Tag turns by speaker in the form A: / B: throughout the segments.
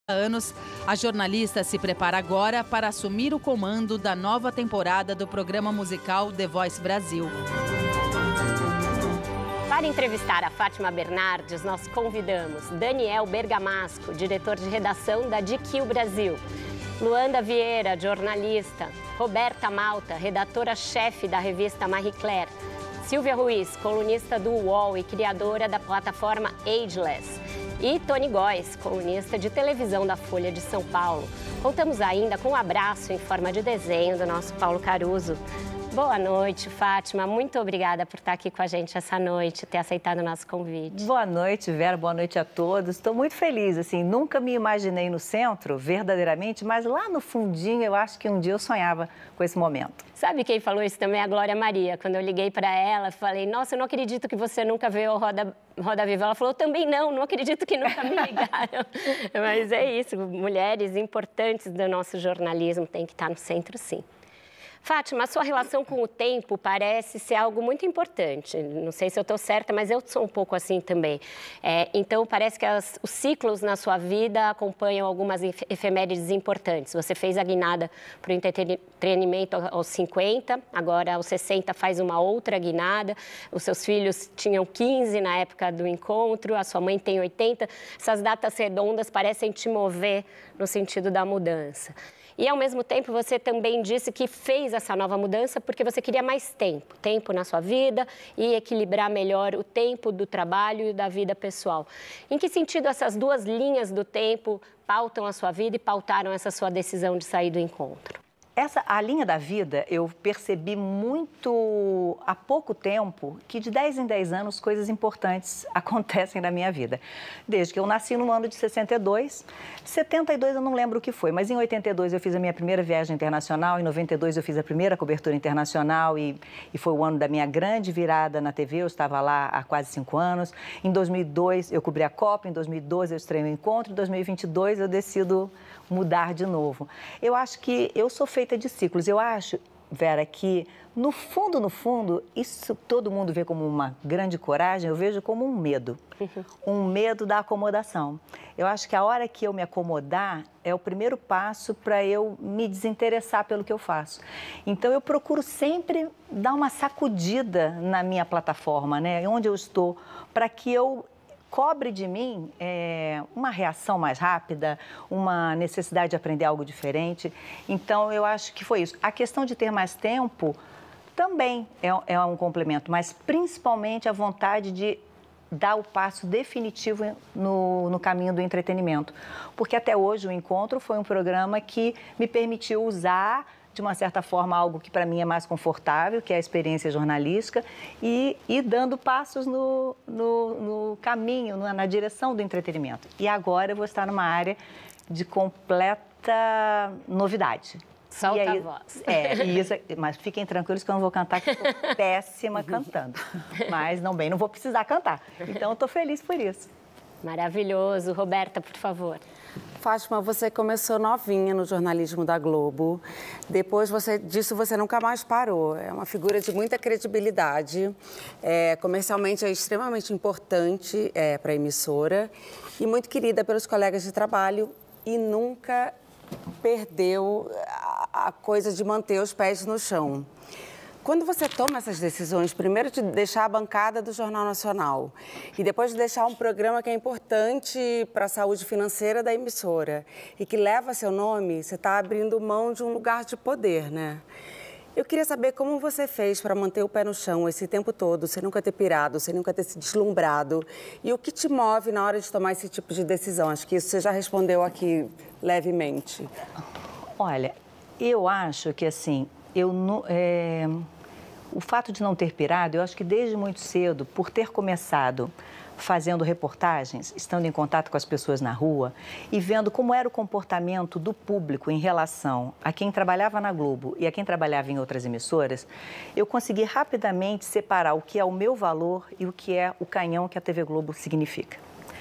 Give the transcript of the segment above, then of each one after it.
A: anos, a jornalista se prepara agora para assumir o comando da nova temporada do programa musical The Voice Brasil.
B: Para entrevistar a Fátima Bernardes, nós convidamos Daniel Bergamasco, diretor de redação da GQ Brasil, Luanda Vieira, jornalista, Roberta Malta, redatora-chefe da revista Marie Claire, Silvia Ruiz, colunista do UOL e criadora da plataforma Ageless, e Tony Góes, colunista de televisão da Folha de São Paulo. Contamos ainda com um abraço em forma de desenho do nosso Paulo Caruso. Boa noite, Fátima. Muito obrigada por estar aqui com a gente essa noite, ter aceitado o nosso convite.
C: Boa noite, Vera. Boa noite a todos. Estou muito feliz, assim, nunca me imaginei no centro, verdadeiramente, mas lá no fundinho eu acho que um dia eu sonhava com esse momento.
B: Sabe quem falou isso também? A Glória Maria. Quando eu liguei para ela, falei, nossa, eu não acredito que você nunca veio ao Roda Viva. Ela falou, eu também não acredito que nunca me ligaram. Mas é isso, mulheres importantes do nosso jornalismo têm que estar no centro, sim. Fátima, a sua relação com o tempo parece ser algo muito importante. Não sei se eu estou certa, mas eu sou um pouco assim também. Então, parece que os ciclos na sua vida acompanham algumas efemérides importantes. Você fez a guinada para o entretenimento aos 50, agora aos 60 faz uma outra guinada. Os seus filhos tinham 15 na época do encontro, a sua mãe tem 80. Essas datas redondas parecem te mover no sentido da mudança. E, ao mesmo tempo, você também disse que fez essa nova mudança porque você queria mais tempo na sua vida e equilibrar melhor o tempo do trabalho e da vida pessoal. Em que sentido essas duas linhas do tempo pautam a sua vida e pautaram essa sua decisão de sair do encontro?
C: A linha da vida, eu percebi muito há pouco tempo que de 10 em 10 anos coisas importantes acontecem na minha vida. Desde que eu nasci no ano de 62, 72 eu não lembro o que foi, mas em 82 eu fiz a minha primeira viagem internacional, em 92 eu fiz a primeira cobertura internacional e foi o ano da minha grande virada na TV, eu estava lá há quase 5 anos. Em 2002 eu cobri a Copa, em 2012 eu estreiei o encontro, em 2022 eu decido mudar de novo. Eu acho que eu sou feita de ciclos. Eu acho, Vera, que no fundo, isso todo mundo vê como uma grande coragem, eu vejo como um medo. Um medo da acomodação. Eu acho que a hora que eu me acomodar é o primeiro passo para eu me desinteressar pelo que eu faço. Então, eu procuro sempre dar uma sacudida na minha plataforma, né? Onde eu estou, para que eu cobre de mim uma reação mais rápida, uma necessidade de aprender algo diferente. Então, eu acho que foi isso. A questão de ter mais tempo também é um complemento, mas principalmente a vontade de dar o passo definitivo no caminho do entretenimento. Porque até hoje o Encontro foi um programa que me permitiu usar de uma certa forma, algo que para mim é mais confortável, que é a experiência jornalística, e dando passos no caminho, na direção do entretenimento. E agora eu vou estar numa área de completa novidade.
B: Solta a voz.
C: Mas fiquem tranquilos que eu não vou cantar, que eu sou péssima cantando. Mas não vou precisar cantar. Então, eu estou feliz por isso.
B: Maravilhoso. Roberta, por favor.
D: Fátima, você começou novinha no jornalismo da Globo. Depois disso, você nunca mais parou. É uma figura de muita credibilidade. Comercialmente é extremamente importante para a emissora e muito querida pelos colegas de trabalho e nunca perdeu a coisa de manter os pés no chão. Quando você toma essas decisões, primeiro de deixar a bancada do Jornal Nacional e depois de deixar um programa que é importante para a saúde financeira da emissora e que leva seu nome, você está abrindo mão de um lugar de poder, né? Eu queria saber como você fez para manter o pé no chão esse tempo todo, sem nunca ter pirado, sem nunca ter se deslumbrado. E o que te move na hora de tomar esse tipo de decisão? Acho que isso você já respondeu aqui levemente.
C: Olha, eu acho que assim, o fato de não ter pirado, eu acho que desde muito cedo, por ter começado fazendo reportagens, estando em contato com as pessoas na rua e vendo como era o comportamento do público em relação a quem trabalhava na Globo e a quem trabalhava em outras emissoras, eu consegui rapidamente separar o que é o meu valor e o que é o canhão que a TV Globo significa.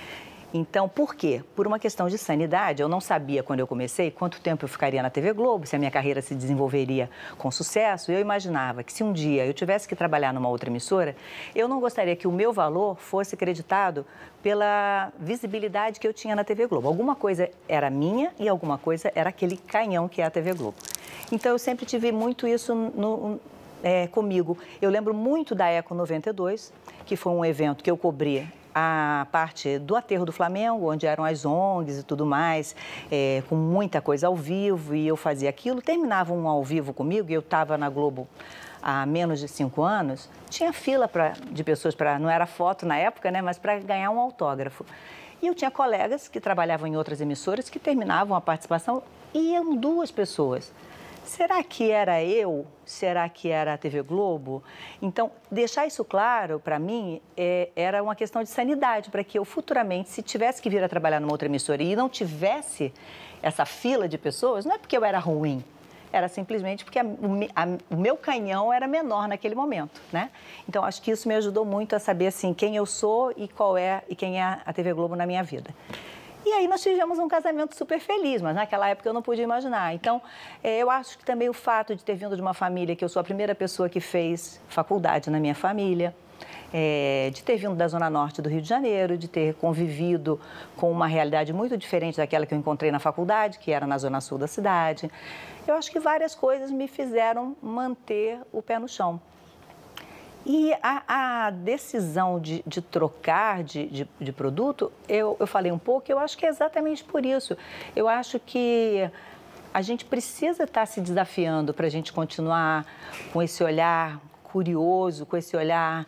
C: Então, por quê? Por uma questão de sanidade. Eu não sabia, quando eu comecei, quanto tempo eu ficaria na TV Globo, se a minha carreira se desenvolveria com sucesso. Eu imaginava que se um dia eu tivesse que trabalhar numa outra emissora, eu não gostaria que o meu valor fosse creditado pela visibilidade que eu tinha na TV Globo. Alguma coisa era minha e alguma coisa era aquele canhão que é a TV Globo. Então, eu sempre tive muito isso comigo. Eu lembro muito da Eco 92, que foi um evento que eu cobri a parte do aterro do Flamengo, onde eram as ONGs e tudo mais, com muita coisa ao vivo, e eu fazia aquilo. Terminava um ao vivo comigo, e eu estava na Globo há menos de 5 anos, tinha fila de pessoas, não era foto na época, né, mas para ganhar um autógrafo. E eu tinha colegas que trabalhavam em outras emissoras que terminavam a participação e iam 2 pessoas. Será que era eu? Será que era a TV Globo? Então, deixar isso claro, para mim, era uma questão de sanidade, para que eu futuramente, se tivesse que vir a trabalhar numa outra emissora e não tivesse essa fila de pessoas, não é porque eu era ruim, era simplesmente porque o meu canhão era menor naquele momento, né? Então, acho que isso me ajudou muito a saber, assim, quem eu sou e quem é a TV Globo na minha vida. E aí nós tivemos um casamento super feliz, mas naquela época eu não podia imaginar. Então, eu acho que também o fato de ter vindo de uma família que eu sou a primeira pessoa que fez faculdade na minha família, de ter vindo da Zona Norte do Rio de Janeiro, de ter convivido com uma realidade muito diferente daquela que eu encontrei na faculdade, que era na Zona Sul da cidade. Eu acho que várias coisas me fizeram manter o pé no chão. E a decisão de trocar de produto, eu falei um pouco, eu acho que é exatamente por isso. Eu acho que a gente precisa estar se desafiando para a gente continuar com esse olhar curioso, com esse olhar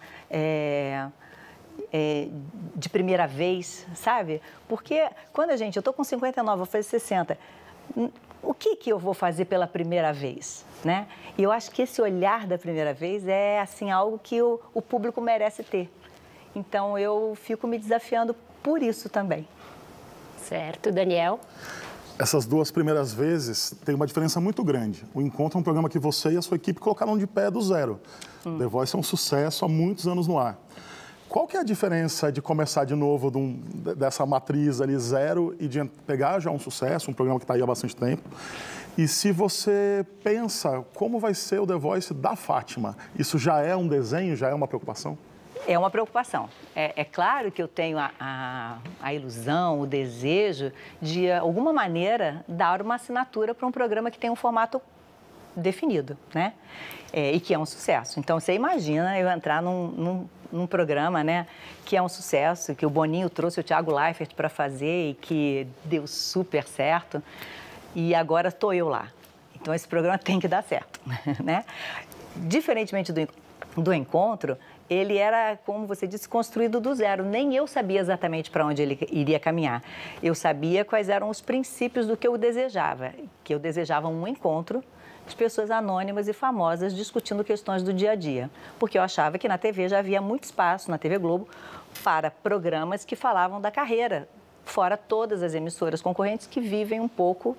C: de primeira vez, sabe? Porque quando eu estou com 59, vou fazer 60, o que eu vou fazer pela primeira vez, né? E eu acho que esse olhar da primeira vez é, assim, algo que o público merece ter. Então, eu fico me desafiando por isso também.
B: Certo. Daniel?
E: Essas 2 primeiras vezes tem uma diferença muito grande. O Encontro é um programa que você e a sua equipe colocaram de pé do zero. The Voice é um sucesso há muitos anos no ar. Qual que é a diferença de começar de novo dessa matriz ali zero e de pegar já um sucesso, um programa que está aí há bastante tempo? E se você pensa como vai ser o The Voice da Fátima, isso já é um desenho, já é uma preocupação?
C: É uma preocupação. É claro que eu tenho a ilusão, o desejo de, alguma maneira, dar uma assinatura para um programa que tem um formato definido, né? E que é um sucesso. Então, você imagina eu entrar num programa, né, que é um sucesso, que o Boninho trouxe o Thiago Leifert para fazer e que deu super certo. E agora estou eu lá. Então, esse programa tem que dar certo, né? Diferentemente do Encontro, ele era, como você disse, construído do zero. Nem eu sabia exatamente para onde ele iria caminhar. Eu sabia quais eram os princípios do que eu desejava. Que eu desejava um encontro de pessoas anônimas e famosas discutindo questões do dia a dia. Porque eu achava que na TV já havia muito espaço, na TV Globo, para programas que falavam da carreira, fora todas as emissoras concorrentes que vivem um pouco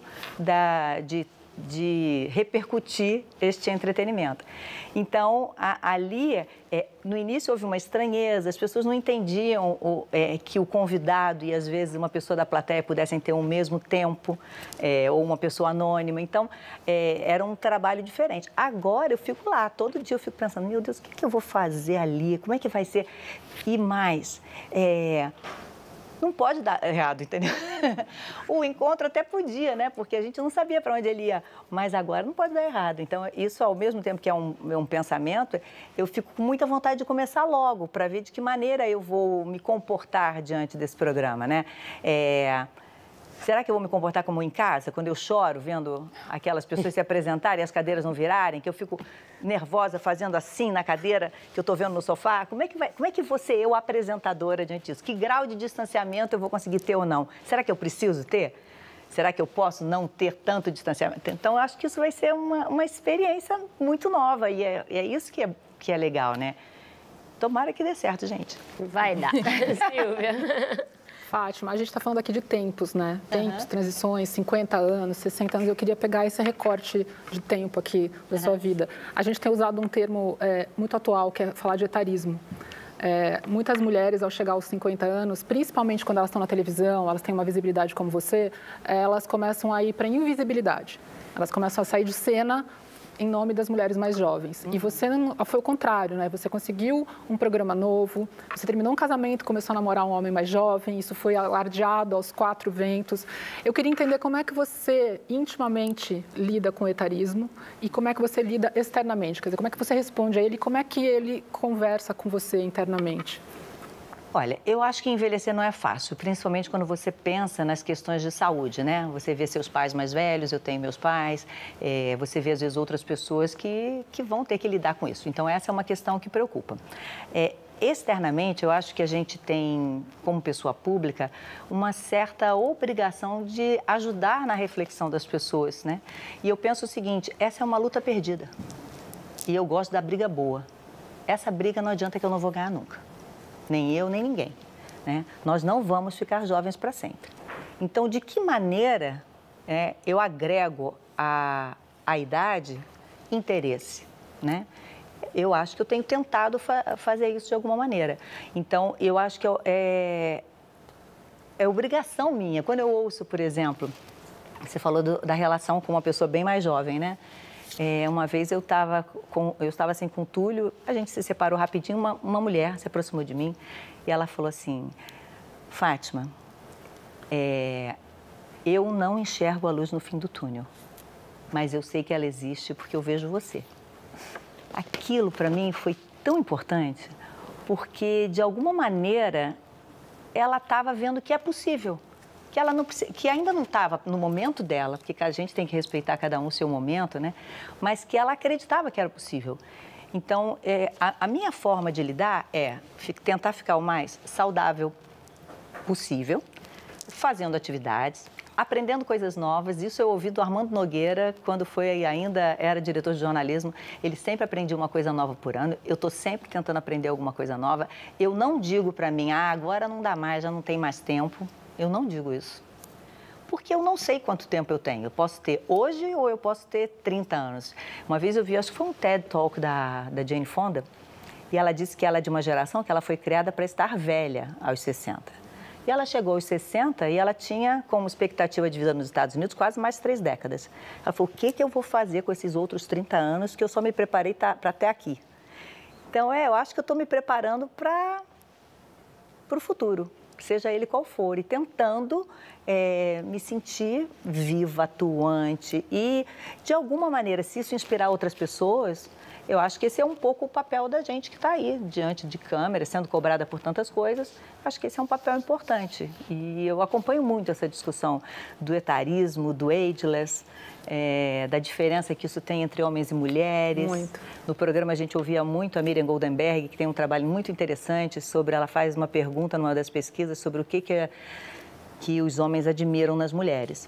C: de repercutir este entretenimento. Então, ali, no início houve uma estranheza, as pessoas não entendiam que o convidado e, às vezes, uma pessoa da plateia pudessem ter o mesmo tempo, ou uma pessoa anônima. Então, era um trabalho diferente. Agora, eu fico lá, todo dia eu fico pensando, meu Deus, o que eu vou fazer ali? Como é que vai ser? E mais, não pode dar errado, entendeu? O Encontro até podia, né? Porque a gente não sabia para onde ele ia, mas agora não pode dar errado. Então, isso, ao mesmo tempo que é um pensamento, eu fico com muita vontade de começar logo, para ver de que maneira eu vou me comportar diante desse programa, né? Será que eu vou me comportar como em casa, quando eu choro, vendo aquelas pessoas se apresentarem e as cadeiras não virarem, que eu fico nervosa fazendo assim na cadeira que eu estou vendo no sofá? Como é que vou ser eu, apresentadora, diante disso? Que grau de distanciamento eu vou conseguir ter ou não? Será que eu preciso ter? Será que eu posso não ter tanto distanciamento? Então, eu acho que isso vai ser uma experiência muito nova e é isso que é legal, né? Tomara que dê certo, gente.
B: Vai dar. Silvia.
F: Fátima, a gente está falando aqui de tempos, né? Tempos, transições, 50 anos, 60 anos. Eu queria pegar esse recorte de tempo aqui da sua vida. A gente tem usado um termo muito atual, que é falar de etarismo. Muitas mulheres, ao chegar aos 50 anos, principalmente quando elas estão na televisão, elas têm uma visibilidade como você, elas começam a ir para a invisibilidade. Elas começam a sair de cena em nome das mulheres mais jovens. E você foi o contrário, né? Você conseguiu um programa novo, você terminou um casamento, começou a namorar um homem mais jovem, isso foi alardeado aos 4 ventos. Eu queria entender como é que você intimamente lida com o etarismo e como é que você lida externamente, quer dizer, como é que você responde a ele, como é que ele conversa com você internamente?
C: Olha, eu acho que envelhecer não é fácil, principalmente quando você pensa nas questões de saúde, né? Você vê seus pais mais velhos, eu tenho meus pais, você vê às vezes outras pessoas que vão ter que lidar com isso. Então, essa é uma questão que preocupa. Externamente, eu acho que a gente tem, como pessoa pública, uma certa obrigação de ajudar na reflexão das pessoas, né? E eu penso o seguinte, essa é uma luta perdida. E eu gosto da briga boa. Essa briga não adianta que eu não vou ganhar nunca. Nem eu, nem ninguém, né? Nós não vamos ficar jovens para sempre. Então, de que maneira eu agrego à idade interesse, né? Eu acho que eu tenho tentado fazer isso de alguma maneira. Então, eu acho que é obrigação minha. Quando eu ouço, por exemplo, você falou da relação com uma pessoa bem mais jovem, né? Uma vez eu estava assim com o Túlio, a gente se separou rapidinho, uma mulher se aproximou de mim e ela falou assim, Fátima, eu não enxergo a luz no fim do túnel, mas eu sei que ela existe porque eu vejo você. Aquilo para mim foi tão importante, porque de alguma maneira ela estava vendo que é possível. Que ainda não estava no momento dela, porque a gente tem que respeitar cada um o seu momento, né? Mas que ela acreditava que era possível. Então, a minha forma de lidar é tentar ficar o mais saudável possível, fazendo atividades, aprendendo coisas novas. Isso eu ouvi do Armando Nogueira, quando ainda era diretor de jornalismo. Ele sempre aprendia uma coisa nova por ano. Eu estou sempre tentando aprender alguma coisa nova. Eu não digo para mim, agora não dá mais, já não tem mais tempo. Eu não digo isso, porque eu não sei quanto tempo eu tenho. Eu posso ter hoje ou eu posso ter 30 anos. Uma vez eu vi, acho que foi um TED Talk da Jane Fonda, e ela disse que ela é de uma geração que ela foi criada para estar velha aos 60. E ela chegou aos 60 e ela tinha como expectativa de vida nos Estados Unidos quase mais 3 décadas. Ela falou, o que eu vou fazer com esses outros 30 anos que eu só me preparei para até aqui? Então, eu acho que eu estou me preparando para o futuro, seja ele qual for, e tentando me sentir viva, atuante e, de alguma maneira, se isso inspirar outras pessoas, eu acho que esse é um pouco o papel da gente que está aí, diante de câmera, sendo cobrada por tantas coisas, acho que esse é um papel importante. E eu acompanho muito essa discussão do etarismo, do ageless, da diferença que isso tem entre homens e mulheres.
F: Muito.
C: No programa a gente ouvia muito a Miriam Goldenberg, que tem um trabalho muito interessante sobre, ela faz uma pergunta numa das pesquisas sobre o que os homens admiram nas mulheres.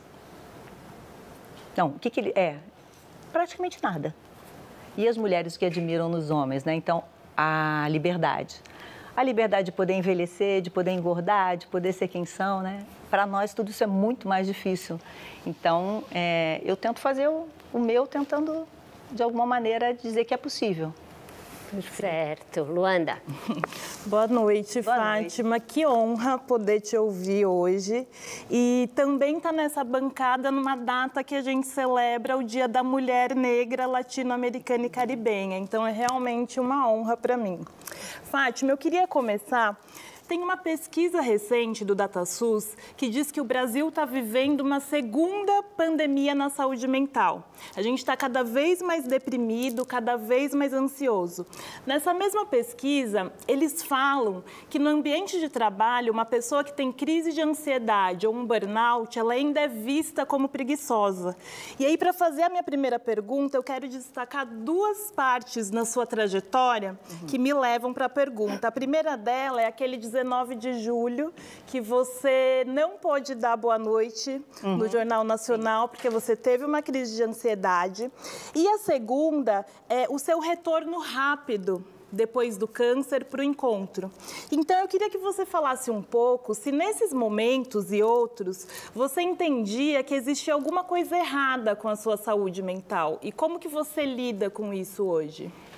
C: Não, o que ele é? Praticamente nada. E as mulheres que admiram nos homens, né? Então, a liberdade. A liberdade de poder envelhecer, de poder engordar, de poder ser quem são, né? Para nós, tudo isso é muito mais difícil. Então, eu tento fazer o meu, tentando, de alguma maneira, dizer que é possível.
B: Certo. Luanda.
G: Boa noite,
C: Boa
G: Fátima.
C: noite.
G: Que honra poder te ouvir hoje. E também estar nessa bancada numa data que a gente celebra o Dia da Mulher Negra, Latino-Americana e Caribenha. Então, é realmente uma honra para mim. Fátima, eu queria começar... Tem uma pesquisa recente do DataSUS que diz que o Brasil está vivendo uma segunda pandemia na saúde mental. A gente está cada vez mais deprimido, cada vez mais ansioso. Nessa mesma pesquisa, eles falam que no ambiente de trabalho, uma pessoa que tem crise de ansiedade ou um burnout, ela ainda é vista como preguiçosa. E aí, para fazer a minha primeira pergunta, eu quero destacar 2 partes na sua trajetória que me levam para a pergunta. A primeira dela é aquele 19 de julho, que você não pôde dar boa noite no Jornal Nacional, porque você teve uma crise de ansiedade. E a segunda é o seu retorno rápido, depois do câncer, para o encontro. Então, eu queria que você falasse um pouco se nesses momentos e outros, você entendia que existia alguma coisa errada com a sua saúde mental e como que você lida com isso hoje?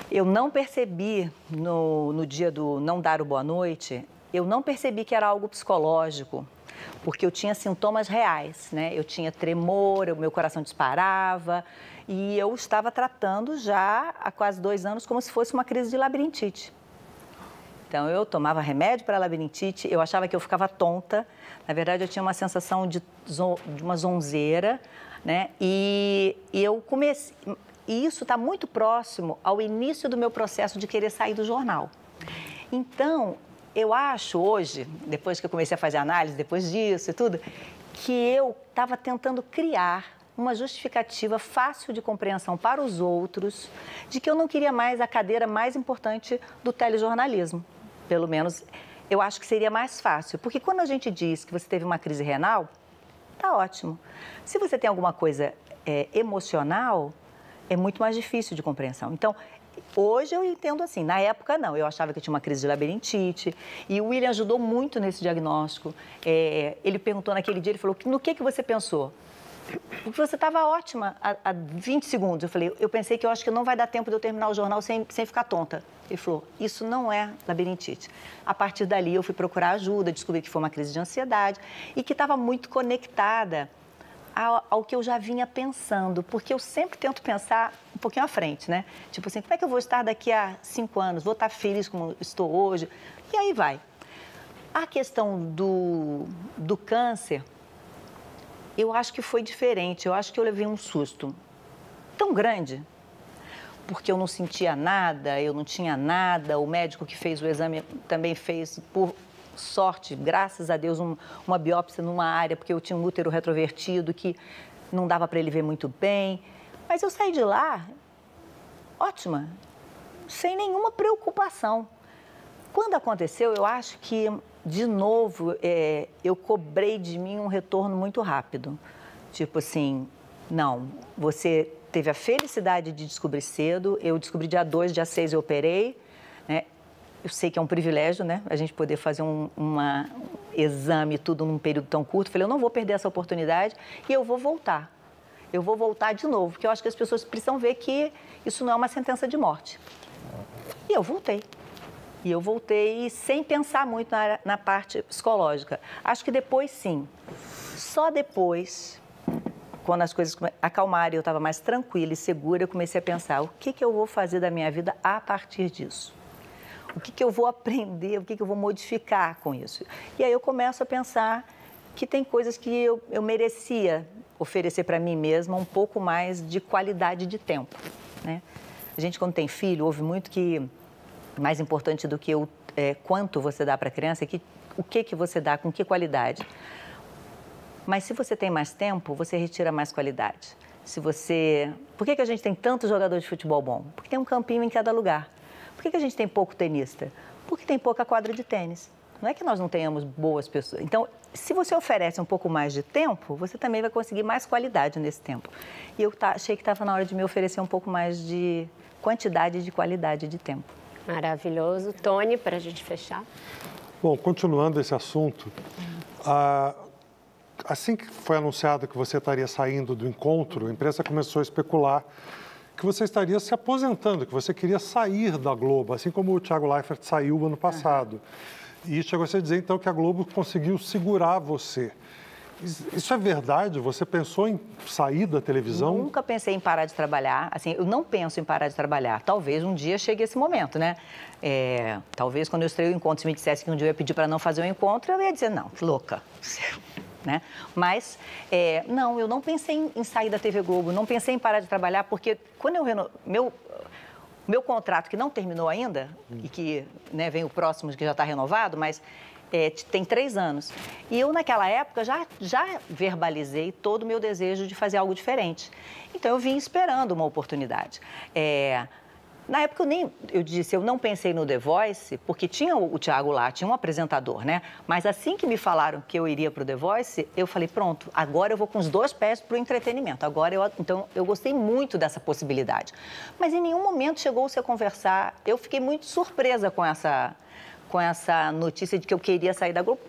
C: Eu não percebi, no dia do não dar o boa noite, eu não percebi que era algo psicológico, porque eu tinha sintomas reais, né? Eu tinha tremor, o meu coração disparava e eu estava tratando já há quase 2 anos como se fosse uma crise de labirintite. Então, eu tomava remédio para labirintite, eu achava que eu ficava tonta. Na verdade, eu tinha uma sensação de uma zonzeira, né? E eu comecei... E isso está muito próximo ao início do meu processo de querer sair do jornal. Então, eu acho hoje, depois que eu comecei a fazer análise, depois disso e tudo, que eu estava tentando criar uma justificativa fácil de compreensão para os outros de que eu não queria mais a cadeira mais importante do telejornalismo. Pelo menos, eu acho que seria mais fácil. Porque quando a gente diz que você teve uma crise renal, tá ótimo. Se você tem alguma coisa emocional, é muito mais difícil de compreensão. Então, hoje eu entendo assim. Na época, não. Eu achava que eu tinha uma crise de labirintite. E o William ajudou muito nesse diagnóstico. Ele perguntou naquele dia, ele falou, no que você pensou? Porque você estava ótima há 20 segundos. Eu falei, eu pensei que eu acho que não vai dar tempo de eu terminar o jornal sem ficar tonta. Ele falou, isso não é labirintite. A partir dali, eu fui procurar ajuda, descobri que foi uma crise de ansiedade e que estava muito conectada ao que eu já vinha pensando, porque eu sempre tento pensar um pouquinho à frente, né? Tipo assim, como é que eu vou estar daqui a 5 anos? Vou estar feliz como estou hoje? E aí vai. A questão do câncer, eu acho que foi diferente. Eu acho que eu levei um susto tão grande, porque eu não sentia nada, eu não tinha nada. O médico que fez o exame também fez, por sorte, graças a Deus, uma biópsia numa área, porque eu tinha um útero retrovertido que não dava para ele ver muito bem. Mas eu saí de lá ótima, sem nenhuma preocupação. Quando aconteceu, eu acho que, de novo, eu cobrei de mim um retorno muito rápido. Tipo assim, não, você teve a felicidade de descobrir cedo, eu descobri dia 2, dia 6 eu operei, né? Eu sei que é um privilégio, né? A gente poder fazer um exame tudo num período tão curto. Falei, eu não vou perder essa oportunidade e eu vou voltar. Eu vou voltar de novo, porque eu acho que as pessoas precisam ver que isso não é uma sentença de morte. E eu voltei. E eu voltei sem pensar muito na parte psicológica. Acho que depois, sim. Só depois, quando as coisas acalmaram e eu estava mais tranquila e segura, eu comecei a pensar, o que eu vou fazer da minha vida a partir disso? O que eu vou aprender, o que eu vou modificar com isso? E aí eu começo a pensar que tem coisas que eu merecia oferecer para mim mesma um pouco mais de qualidade de tempo, né? A gente, quando tem filho, ouve muito que mais importante do que quanto você dá para a criança é o que você dá, com que qualidade. Mas se você tem mais tempo, você retira mais qualidade. Por que a gente tem tanto jogador de futebol bom? Porque tem um campinho em cada lugar. Por que a gente tem pouco tenista? Porque tem pouca quadra de tênis. Não é que nós não tenhamos boas pessoas. Então, se você oferece um pouco mais de tempo, você também vai conseguir mais qualidade nesse tempo. E eu achei que estava na hora de me oferecer um pouco mais de quantidade e de qualidade de tempo.
B: Maravilhoso. Tony, para a gente fechar.
H: Bom, continuando esse assunto, assim que foi anunciado que você estaria saindo do encontro, a imprensa começou a especular que você estaria se aposentando, que você queria sair da Globo, assim como o Thiago Leifert saiu ano passado. E chegou a dizer, então, que a Globo conseguiu segurar você. Isso é verdade? Você pensou em sair da televisão?
C: Nunca pensei em parar de trabalhar. Assim, eu não penso em parar de trabalhar. Talvez um dia chegue esse momento, né? Talvez quando eu estreio o encontro, se me dissesse que um dia eu ia pedir para não fazer o encontro, eu ia dizer, não, que louca. Né? Mas, não, eu não pensei em sair da TV Globo, não pensei em parar de trabalhar, porque quando eu meu contrato, que não terminou ainda, e que, né, vem o próximo que já está renovado, mas tem 3 anos. E eu, naquela época, já verbalizei todo o meu desejo de fazer algo diferente. Então, eu vim esperando uma oportunidade. Na época, eu não pensei no The Voice, porque tinha o Thiago lá, tinha um apresentador, né? Mas assim que me falaram que eu iria para o The Voice, eu falei, pronto, agora eu vou com os 2 pés para o entretenimento. Então, eu gostei muito dessa possibilidade. Mas em nenhum momento chegou-se a conversar. Eu fiquei muito surpresa com essa notícia de que eu queria sair da Globo, porque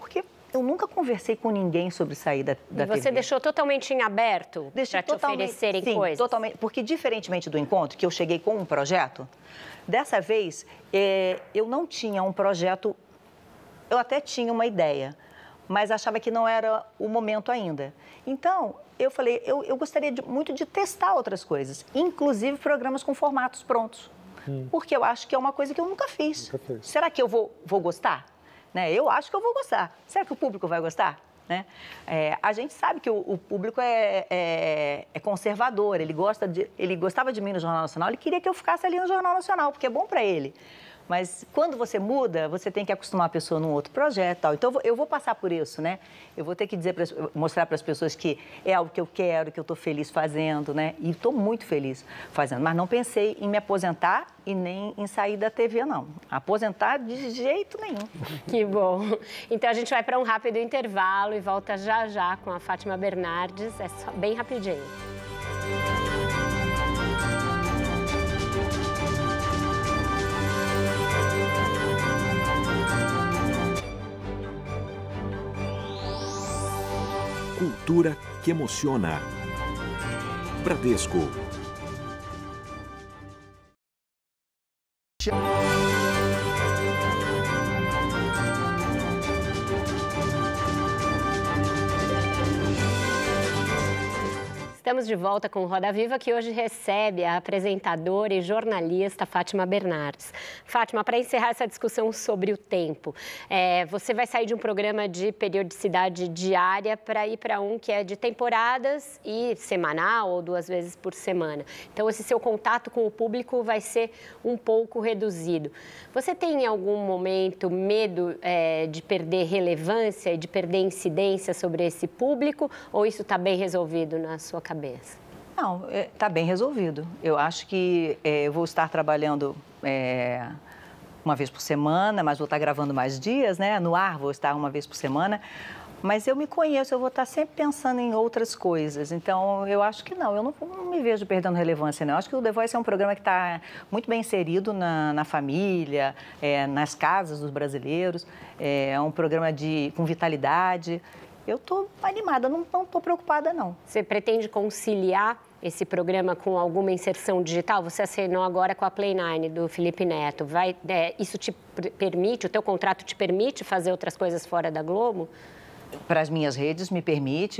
C: eu nunca conversei com ninguém sobre sair da TV.
B: E você deixou totalmente em aberto para te oferecerem coisas?
C: Sim, totalmente. Porque, diferentemente do encontro, que eu cheguei com um projeto, dessa vez, eu não tinha um projeto, eu até tinha uma ideia, mas achava que não era o momento ainda. Então, eu falei, eu gostaria muito de testar outras coisas, inclusive programas com formatos prontos. Porque eu acho que é uma coisa que eu nunca fiz. Será que eu vou gostar? Né? Eu acho que eu vou gostar. Será que o público vai gostar? Né? A gente sabe que o público é conservador, ele gostava de mim no Jornal Nacional, ele queria que eu ficasse ali no Jornal Nacional, porque é bom para ele. Mas quando você muda, você tem que acostumar a pessoa num outro projeto. Tal. Então, eu vou passar por isso, né? Eu vou ter que mostrar para as pessoas que é algo que eu quero, que eu estou feliz fazendo, né? E estou muito feliz fazendo. Mas não pensei em me aposentar e nem em sair da TV, não. Aposentar de jeito nenhum.
B: Que bom. Então, a gente vai para um rápido intervalo e volta já já com a Fátima Bernardes. É só bem rapidinho.
I: Cultura que emociona. Bradesco.
B: Estamos de volta com o Roda Viva, que hoje recebe a apresentadora e jornalista Fátima Bernardes. Fátima, para encerrar essa discussão sobre o tempo, você vai sair de um programa de periodicidade diária para ir para um que é de temporadas e semanal ou 2 vezes por semana. Então, esse seu contato com o público vai ser um pouco reduzido. Você tem em algum momento medo de perder relevância e de perder incidência sobre esse público ou isso está bem resolvido na sua cabeça?
C: Não, está bem resolvido. Eu acho que eu vou estar trabalhando uma vez por semana, mas vou estar gravando mais dias, né? No ar vou estar uma vez por semana. Mas eu me conheço, eu vou estar sempre pensando em outras coisas. Então, eu acho que não, eu não me vejo perdendo relevância, não. Eu acho que o The Voice é um programa que está muito bem inserido na família, nas casas dos brasileiros. É um programa com vitalidade. Eu estou animada, não estou preocupada, não.
B: Você pretende conciliar esse programa com alguma inserção digital? Você assinou agora com a Play9 do Felipe Neto. Isso te permite, o teu contrato te permite fazer outras coisas fora da Globo?
C: Para as minhas redes me permite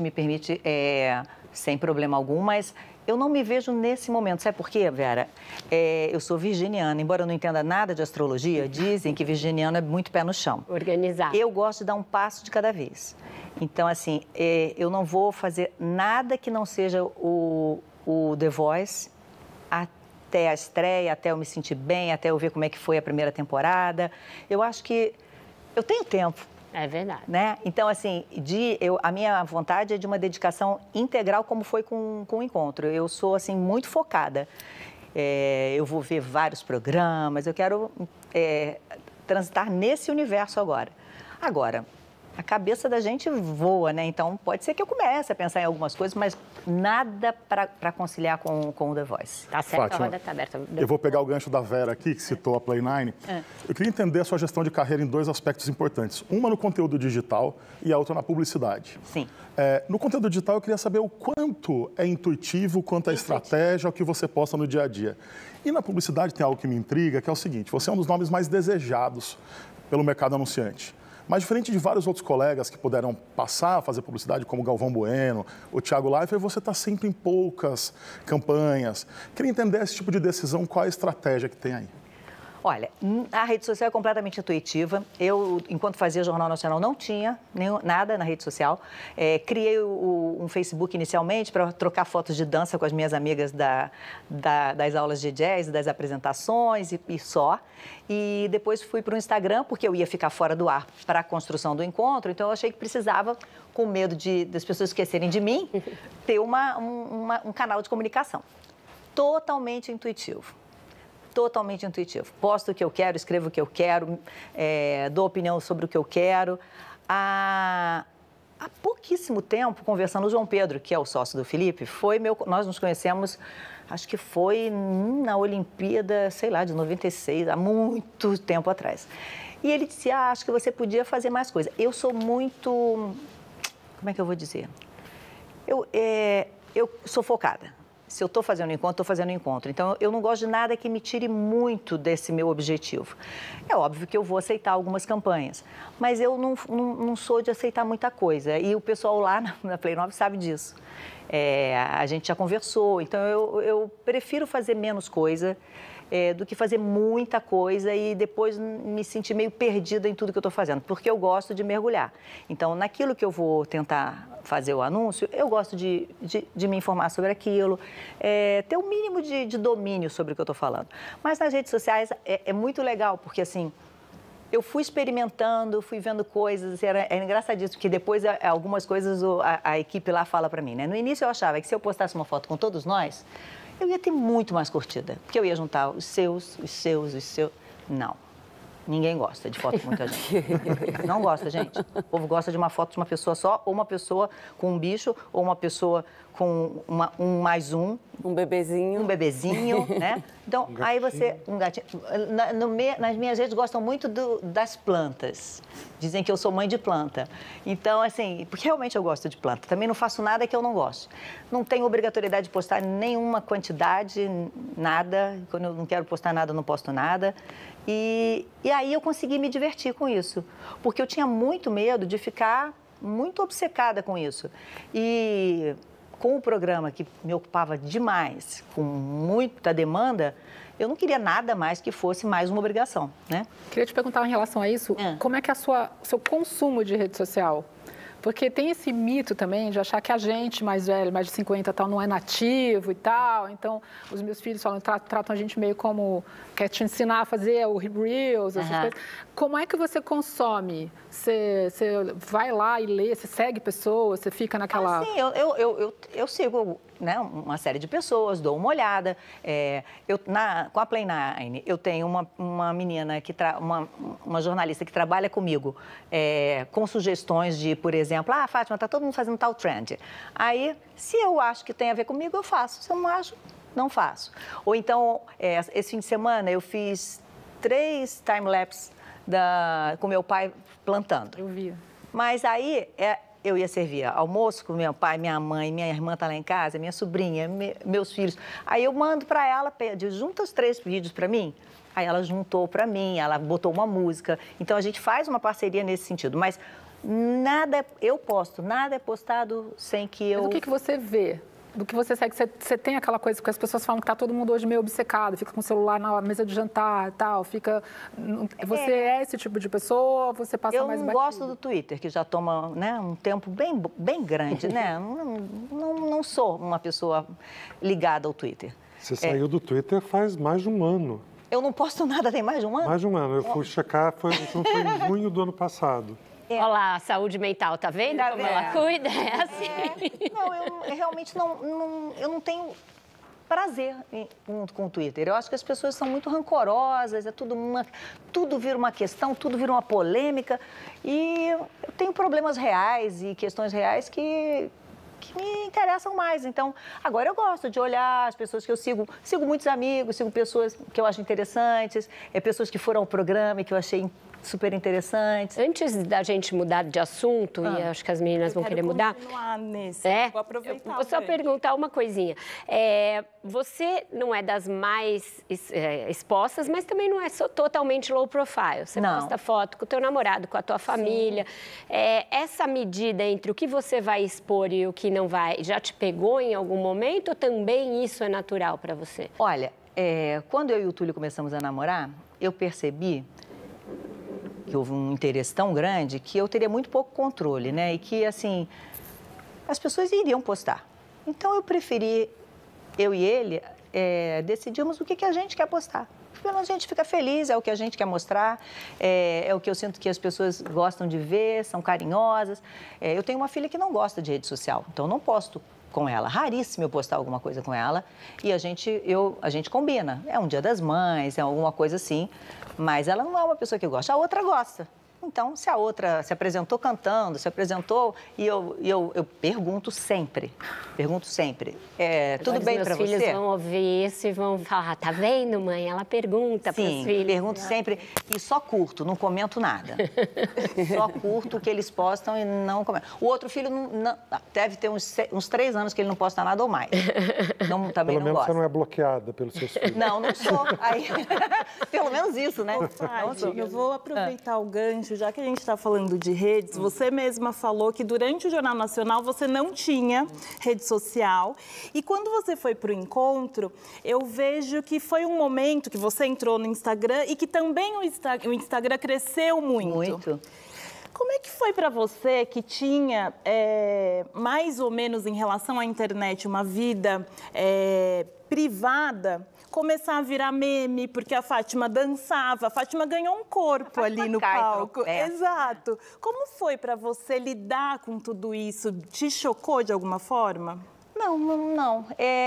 C: sem problema algum, mas eu não me vejo nesse momento. Sabe por quê, Vera? Eu sou virginiana, embora eu não entenda nada de astrologia, dizem que virginiano é muito pé no chão.
B: Organizado.
C: Eu gosto de dar um passo de cada vez. Então, assim, eu não vou fazer nada que não seja o The Voice até a estreia, até eu me sentir bem, até eu ver como é que foi a primeira temporada. Eu acho que eu tenho tempo.
B: É verdade.
C: Né? Então, assim, a minha vontade é de uma dedicação integral, como foi com o encontro. Eu sou, assim, muito focada. Eu vou ver vários programas, eu quero transitar nesse universo agora. Agora, a cabeça da gente voa, né? Então, pode ser que eu comece a pensar em algumas coisas, mas nada para conciliar com o The Voice.
B: Tá certo,
E: Fátima,
B: a roda tá aberta.
E: Eu vou pegar o gancho da Vera aqui, que citou a Play9. Eu queria entender a sua gestão de carreira em 2 aspectos importantes. Uma no conteúdo digital e a outra na publicidade.
C: Sim.
E: No conteúdo digital, eu queria saber o quanto é intuitivo, quanto é estratégia, o que você posta no dia a dia. E na publicidade tem algo que me intriga, que é o seguinte, você é um dos nomes mais desejados pelo mercado anunciante. Mas diferente de vários outros colegas que puderam passar a fazer publicidade, como o Galvão Bueno, o Thiago Leifert, você está sempre em poucas campanhas. Queria entender esse tipo de decisão, qual é a estratégia que tem aí?
C: Olha, a rede social é completamente intuitiva. Eu, enquanto fazia Jornal Nacional, não tinha nada na rede social. Criei um Facebook inicialmente para trocar fotos de dança com as minhas amigas das aulas de jazz, das apresentações e só. E depois fui para o Instagram, porque eu ia ficar fora do ar para a construção do encontro. Então, eu achei que precisava, com medo das pessoas esquecerem de mim, ter um canal de comunicação. Totalmente intuitivo. Totalmente intuitivo. Posto o que eu quero, escrevo o que eu quero, dou opinião sobre o que eu quero. Há pouquíssimo tempo, conversando, o João Pedro, que é o sócio do Felipe, nós nos conhecemos, acho que foi na Olimpíada, sei lá, de 96, há muito tempo atrás. E ele disse, acho que você podia fazer mais coisa. Eu sou muito, como é que eu vou dizer? Eu sou focada. Se eu estou fazendo encontro, estou fazendo encontro. Então, eu não gosto de nada que me tire muito desse meu objetivo. É óbvio que eu vou aceitar algumas campanhas, mas eu não sou de aceitar muita coisa. E o pessoal lá na Play 9 sabe disso. A gente já conversou, então eu prefiro fazer menos coisa do que fazer muita coisa e depois me sentir meio perdida em tudo que eu estou fazendo, porque eu gosto de mergulhar. Então, naquilo que eu vou tentar fazer o anúncio, eu gosto de me informar sobre aquilo, ter o mínimo de domínio sobre o que eu estou falando. Mas nas redes sociais é muito legal, porque assim, eu fui experimentando, fui vendo coisas, é engraçadíssimo, porque depois algumas coisas a equipe lá fala para mim, né? No início eu achava que se eu postasse uma foto com todos nós, eu ia ter muito mais curtida, porque eu ia juntar os seus. Não. Ninguém gosta de foto com muita gente. Não gosta, gente. O povo gosta de uma foto de uma pessoa só, ou uma pessoa com um bicho, ou uma pessoa com um mais um.
D: Um bebezinho.
C: Um bebezinho, né? Então, aí você... Um gatinho. Nas minhas redes gostam muito das plantas. Dizem que eu sou mãe de planta. Então, assim, porque realmente eu gosto de planta. Também não faço nada que eu não gosto. Não tenho obrigatoriedade de postar nenhuma quantidade, nada. Quando eu não quero postar nada, eu não posto nada. E aí eu consegui me divertir com isso, porque eu tinha muito medo de ficar muito obcecada com isso. E com o programa que me ocupava demais, com muita demanda, eu não queria nada mais que fosse mais uma obrigação, né?
F: Queria te perguntar em relação a isso, como é que é o seu consumo de rede social? Porque tem esse mito também de achar que a gente mais velha, mais de 50 e tal, não é nativo e tal. Então, os meus filhos falam, tratam a gente meio como... Quer te ensinar a fazer o Reels, essas coisas. Como é que você consome? Você vai lá e lê, você segue pessoas, você fica naquela...
C: Sim, eu sigo, né, uma série de pessoas, dou uma olhada. Com a Play 9, eu tenho uma menina, uma jornalista que trabalha comigo, com sugestões de, por exemplo, Fátima, tá todo mundo fazendo tal trend. Aí, se eu acho que tem a ver comigo, eu faço. Se eu não acho, não faço. Ou então, esse fim de semana, eu fiz 3 time-lapse com meu pai plantando.
F: Eu vi.
C: Mas aí, eu ia servir almoço com meu pai, minha mãe, minha irmã tá lá em casa, minha sobrinha, meus filhos. Aí eu mando para ela, junta os 3 vídeos para mim. Aí ela juntou para mim, ela botou uma música. Então, a gente faz uma parceria nesse sentido. Mas nada eu posto, nada é postado sem que eu...
F: Mas o que você vê? Do que você segue, você tem aquela coisa, porque as pessoas falam que tá todo mundo hoje meio obcecado, fica com o celular na mesa de jantar e tal, fica... Você é esse tipo de pessoa, você passa mais batido?
C: Eu não gosto do Twitter, que já toma, né, um tempo bem grande, né? Não sou uma pessoa ligada ao Twitter.
H: Você saiu do Twitter faz mais de um ano.
C: Eu não posto nada, tem mais de um ano?
H: Mais de um ano. Eu fui checar, foi em junho do ano passado.
B: Olha lá, a saúde mental, tá vendo como ela cuida? É assim.
C: Não, eu realmente eu não tenho prazer com o Twitter. Eu acho que as pessoas são muito rancorosas, tudo vira uma questão, tudo vira uma polêmica. E eu tenho problemas reais e questões reais que me interessam mais. Então, agora eu gosto de olhar as pessoas que eu sigo muitos amigos, sigo pessoas que eu acho interessantes, pessoas que foram ao programa e que eu achei super interessantes.
B: Antes da gente mudar de assunto, e acho que as meninas vão querer mudar.
G: Vou aproveitar.
B: Vou só perguntar uma coisinha. Você não é das mais expostas, mas também não é totalmente low profile. Você posta foto com o teu namorado, com a tua família. Essa medida entre o que você vai expor e o que não vai, já te pegou em algum momento ou também isso é natural para você?
C: Olha, quando eu e o Túlio começamos a namorar, eu percebi que houve um interesse tão grande que eu teria muito pouco controle, né? E que, assim, as pessoas iriam postar. Então, eu preferi, eu e ele, decidimos o que a gente quer postar. Pelo menos a gente fica feliz, é o que a gente quer mostrar, é o que eu sinto que as pessoas gostam de ver, são carinhosas. Eu tenho uma filha que não gosta de rede social, então eu não posto com ela. Raríssimo eu postar alguma coisa com ela e a gente combina. É um Dia das Mães, é alguma coisa assim, mas ela não é uma pessoa que gosta. A outra gosta. Então, se a outra se apresentou cantando, se apresentou... E eu pergunto sempre. Tudo bem para você?
B: Meus filhos vão ouvir isso e vão falar, tá vendo, mãe? Ela pergunta para os filhos.
C: Sim, pergunto sempre. E só curto, não comento nada. Só curto o que eles postam e não comento. O outro filho deve ter uns 3 anos que ele não posta nada ou mais. Também
H: pelo
C: não
H: menos
C: gosta.
H: você não é bloqueada pelos seus filhos.
C: Não sou. Aí, pelo menos isso, né?
G: Eu vou aproveitar o gancho, já que a gente está falando de redes. Você mesma falou que durante o Jornal Nacional você não tinha rede social. E quando você foi para o encontro, eu vejo que foi um momento que você entrou no Instagram e que também o Instagram cresceu muito.
C: Muito.
G: Como é que foi para você que tinha, mais ou menos em relação à internet, uma vida privada, começar a virar meme, porque a Fátima dançava, a Fátima ganhou um corpo ali no palco. Exato. Como foi para você lidar com tudo isso? Te chocou de alguma forma?
C: Não.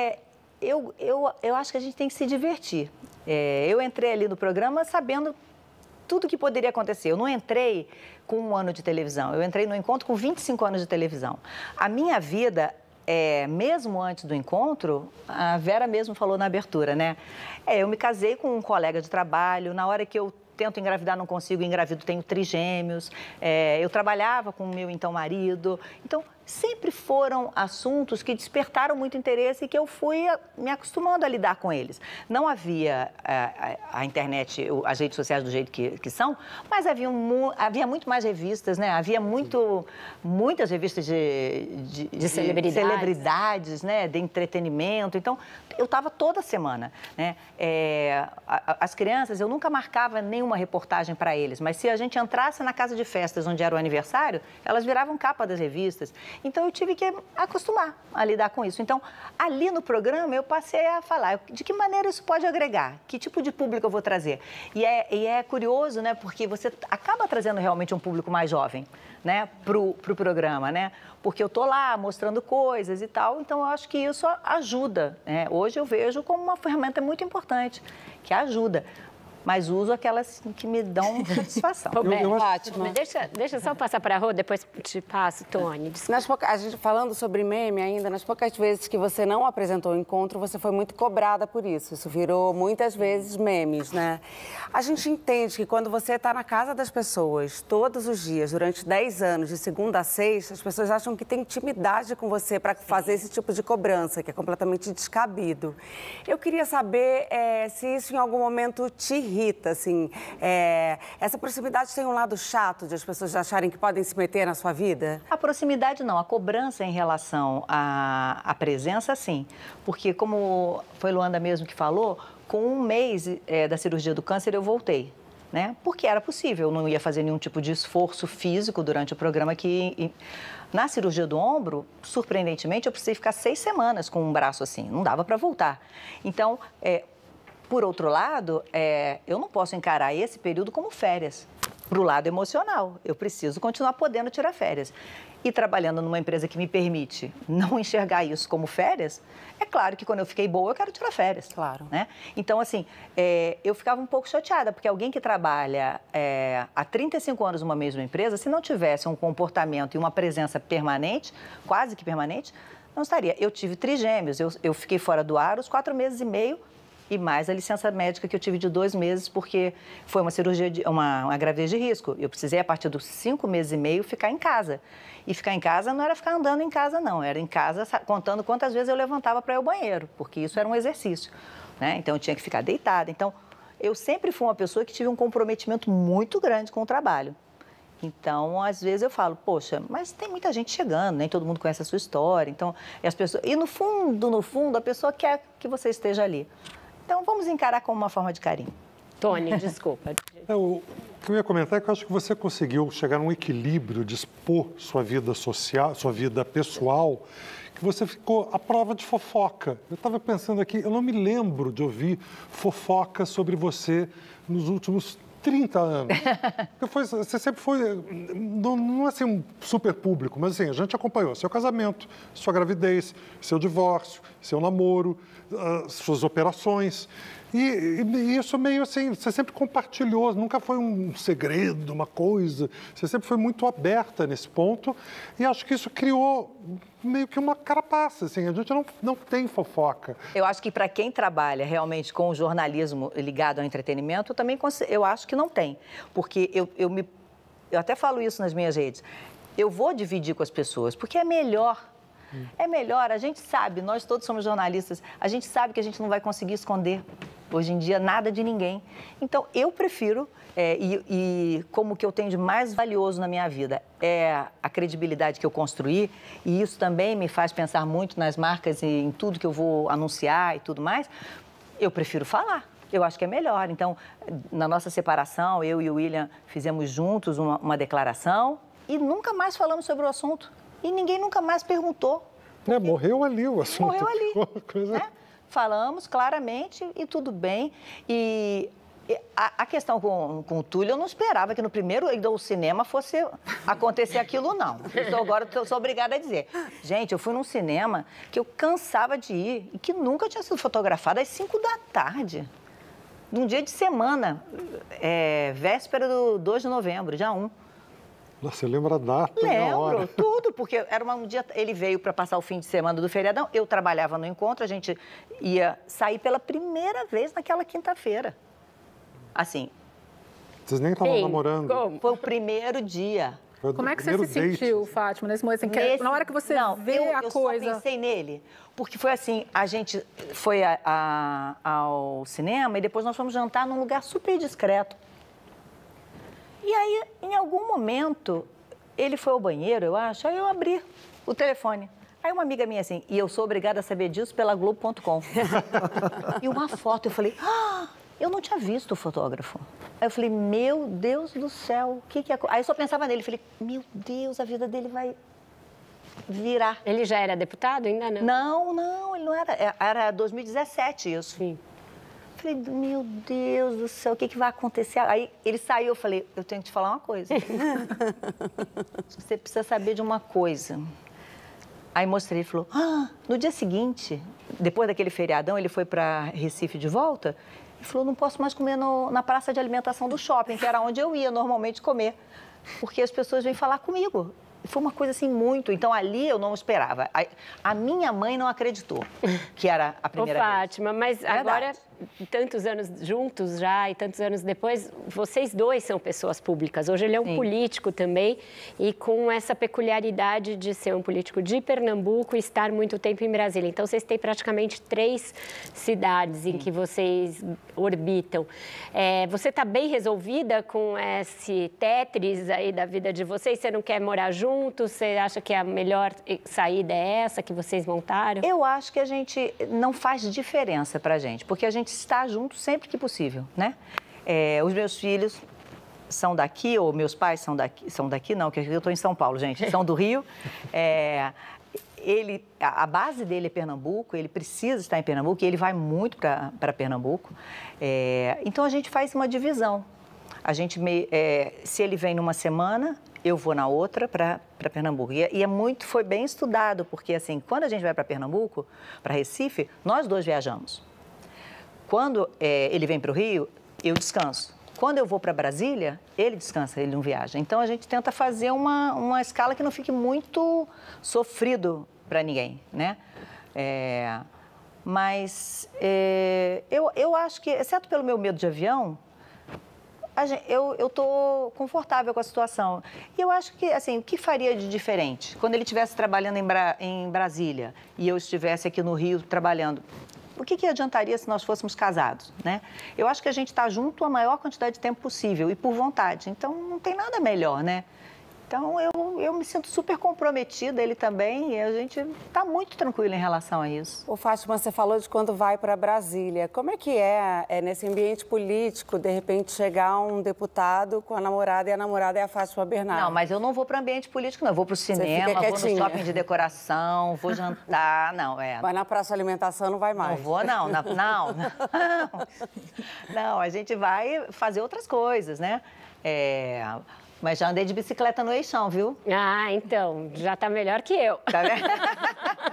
C: Eu acho que a gente tem que se divertir. Eu entrei ali no programa sabendo tudo que poderia acontecer. Eu não entrei com 1 ano de televisão, eu entrei no encontro com 25 anos de televisão. A minha vida... mesmo antes do encontro, a Vera mesmo falou na abertura, né? Eu me casei com um colega de trabalho, na hora que eu tento engravidar, não consigo, engravido, tenho trigêmeos, eu trabalhava com o meu então marido, então sempre foram assuntos que despertaram muito interesse e que eu fui me acostumando a lidar com eles. Não havia a internet, as redes sociais do jeito que são, mas havia muito mais revistas, né? Havia muitas revistas de celebridades, né? De entretenimento. Então, eu estava toda semana, né? As crianças, eu nunca marcava nenhuma reportagem para eles, mas se a gente entrasse na casa de festas onde era o aniversário, elas viravam capa das revistas. Então, eu tive que acostumar a lidar com isso. Então, ali no programa, eu passei a falar de que maneira isso pode agregar, que tipo de público eu vou trazer. E é curioso, né, porque você acaba trazendo realmente um público mais jovem, né, pro programa, né, porque eu tô lá mostrando coisas e tal, então eu acho que isso ajuda, né? Hoje eu vejo como uma ferramenta muito importante, que ajuda. Mas uso aquelas que me dão satisfação.
B: Fátima. Deixa eu só passar para a Rô, depois te passo, Tony.
D: A gente falando sobre meme ainda, nas poucas vezes que você não apresentou o encontro, você foi muito cobrada por isso. Isso virou muitas vezes memes, né? A gente entende que quando você está na casa das pessoas todos os dias, durante 10 anos, de segunda a sexta, as pessoas acham que tem intimidade com você para fazer esse tipo de cobrança, que é completamente descabido. Eu queria saber se isso em algum momento te irrita, assim, essa proximidade tem um lado chato de as pessoas acharem que podem se meter na sua vida?
C: A proximidade não, a cobrança em relação à presença, sim. Porque, como foi Luanda mesmo que falou, com 1 mês da cirurgia do câncer eu voltei, né? Porque era possível, eu não ia fazer nenhum tipo de esforço físico durante o programa na cirurgia do ombro, surpreendentemente, eu precisei ficar 6 semanas com um braço assim, não dava para voltar. Então, por outro lado, eu não posso encarar esse período como férias. Para o lado emocional, eu preciso continuar podendo tirar férias. E trabalhando numa empresa que me permite não enxergar isso como férias, é claro que quando eu fiquei boa, eu quero tirar férias.
D: Claro.
C: Né? Então, assim, eu ficava um pouco chateada, porque alguém que trabalha há 35 anos numa mesma empresa, se não tivesse um comportamento e uma presença permanente, quase que permanente, não estaria. Eu tive trigêmeos, eu fiquei fora do ar os 4 meses e meio, e mais a licença médica que eu tive de 2 meses, porque foi uma cirurgia, uma gravidez de risco. Eu precisei, a partir dos 5 meses e meio, ficar em casa. E ficar em casa não era ficar andando em casa, não. Era em casa contando quantas vezes eu levantava para ir ao banheiro, porque isso era um exercício, né? Então, eu tinha que ficar deitada. Então, eu sempre fui uma pessoa que tive um comprometimento muito grande com o trabalho. Então, às vezes eu falo, poxa, mas tem muita gente chegando, nem todo mundo conhece a sua história. Então, e no fundo, a pessoa quer que você esteja ali. Então, vamos encarar como uma forma de carinho.
B: Tony, desculpa.
H: O que eu ia comentar é que eu acho que você conseguiu chegar num equilíbrio de expor sua vida social, sua vida pessoal, que você ficou à prova de fofoca. Eu estava pensando aqui, eu não me lembro de ouvir fofoca sobre você nos últimos 30 anos. Você sempre foi, não é assim um super público, mas assim, a gente acompanhou seu casamento, sua gravidez, seu divórcio, seu namoro, suas operações. E isso meio assim, você sempre compartilhou, nunca foi um segredo, uma coisa. Você sempre foi muito aberta nesse ponto. E acho que isso criou meio que uma carapaça, assim. A gente não tem fofoca.
C: Eu acho que para quem trabalha realmente com o jornalismo ligado ao entretenimento, eu acho que não tem. Porque eu até falo isso nas minhas redes. Eu vou dividir com as pessoas, porque é melhor. É melhor, a gente sabe, nós todos somos jornalistas, a gente sabe que a gente não vai conseguir esconder, hoje em dia, nada de ninguém. Então, eu prefiro, e como que eu tenho de mais valioso na minha vida é a credibilidade que eu construí, e isso também me faz pensar muito nas marcas e em tudo que eu vou anunciar e tudo mais, eu prefiro falar. Eu acho que é melhor. Então, na nossa separação, eu e o William fizemos juntos uma declaração e nunca mais falamos sobre o assunto. E ninguém nunca mais perguntou.
H: Morreu ali o assunto.
C: Morreu ali. Né? Falamos claramente e tudo bem. E a questão com o Túlio, eu não esperava que no primeiro do cinema fosse acontecer aquilo, não. Agora eu sou obrigada a dizer. Gente, eu fui num cinema que eu cansava de ir e que nunca tinha sido fotografado às 5 da tarde. Num dia de semana, véspera do 2 de novembro, dia 1.
H: Você lembra a data?
C: Lembro, tudo, porque era um dia, ele veio para passar o fim de semana do feriadão, eu trabalhava no encontro, a gente ia sair pela primeira vez naquela quinta-feira. Assim.
H: Vocês nem estavam namorando?
C: Como? Foi o primeiro dia.
F: Como é que você se sentiu, Fátima, nesse momento? Na hora que você vê a coisa...
C: Eu só pensei nele, porque foi assim, a gente foi ao cinema e depois nós fomos jantar num lugar super discreto. E aí, em algum momento, ele foi ao banheiro, eu acho, aí eu abri o telefone. Aí uma amiga minha assim, e eu sou obrigada a saber disso pela Globo.com. E uma foto, eu falei, eu não tinha visto o fotógrafo. Aí eu falei, meu Deus do céu, o que é... Aí eu só pensava nele, falei, meu Deus, a vida dele vai virar.
B: Ele já era deputado? Ainda não?
C: Não, ele não era. Era 2017 isso.
B: Sim.
C: Falei, meu Deus do céu, o que vai acontecer? Aí ele saiu, eu falei, eu tenho que te falar uma coisa. Você precisa saber de uma coisa. Aí mostrei, ele falou, no dia seguinte, depois daquele feriadão, ele foi para Recife de volta, ele falou, não posso mais comer na praça de alimentação do shopping, que era onde eu ia normalmente comer, porque as pessoas vêm falar comigo. Foi uma coisa assim muito... Então, ali eu não esperava. A minha mãe não acreditou que era a primeira vez.
B: Fátima, mas agora, tantos anos juntos já e tantos anos depois, vocês dois são pessoas públicas. Hoje ele é um político também e com essa peculiaridade de ser um político de Pernambuco e estar muito tempo em Brasília. Então, vocês têm praticamente 3 cidades em que vocês orbitam. Você está bem resolvida com esse Tetris aí da vida de vocês? Você não quer morar junto? Você acha que a melhor saída é essa que vocês montaram?
C: Eu acho que a gente não faz diferença pra gente, porque a gente está junto sempre que possível, né? Os meus filhos são daqui, ou meus pais são daqui não, que eu estou em São Paulo, gente, são do Rio. A base dele é Pernambuco, ele precisa estar em Pernambuco, e ele vai muito para Pernambuco. Então, a gente faz uma divisão. Se ele vem numa semana, eu vou na outra para Pernambuco. Foi bem estudado, porque assim, quando a gente vai para Pernambuco, para Recife, nós dois viajamos. Quando ele vem para o Rio, eu descanso. Quando eu vou para Brasília, ele descansa, ele não viaja. Então, a gente tenta fazer uma escala que não fique muito sofrido para ninguém, né? Mas eu acho que, exceto pelo meu medo de avião, eu estou confortável com a situação. E eu acho que, assim, o que faria de diferente? Quando ele estivesse trabalhando em Brasília e eu estivesse aqui no Rio trabalhando, o que adiantaria se nós fôssemos casados, né? Eu acho que a gente está junto a maior quantidade de tempo possível e por vontade. Então, não tem nada melhor, né? Então, eu me sinto super comprometida, ele também, e a gente está muito tranquilo em relação a isso.
D: Ô, Fátima, você falou de quando vai para Brasília. Como é que é nesse ambiente político, de repente, chegar um deputado com a namorada e a namorada é a Fátima Bernardes?
C: Não, mas eu não vou para ambiente político, não. Eu vou para o cinema, vou no shopping de decoração, vou jantar, não,
D: Mas na praça de alimentação não vai mais?
C: Não vou, não. Não, a gente vai fazer outras coisas, né? Mas já andei de bicicleta no Eixão, viu?
B: Então, já tá melhor que eu.
C: Tá vendo?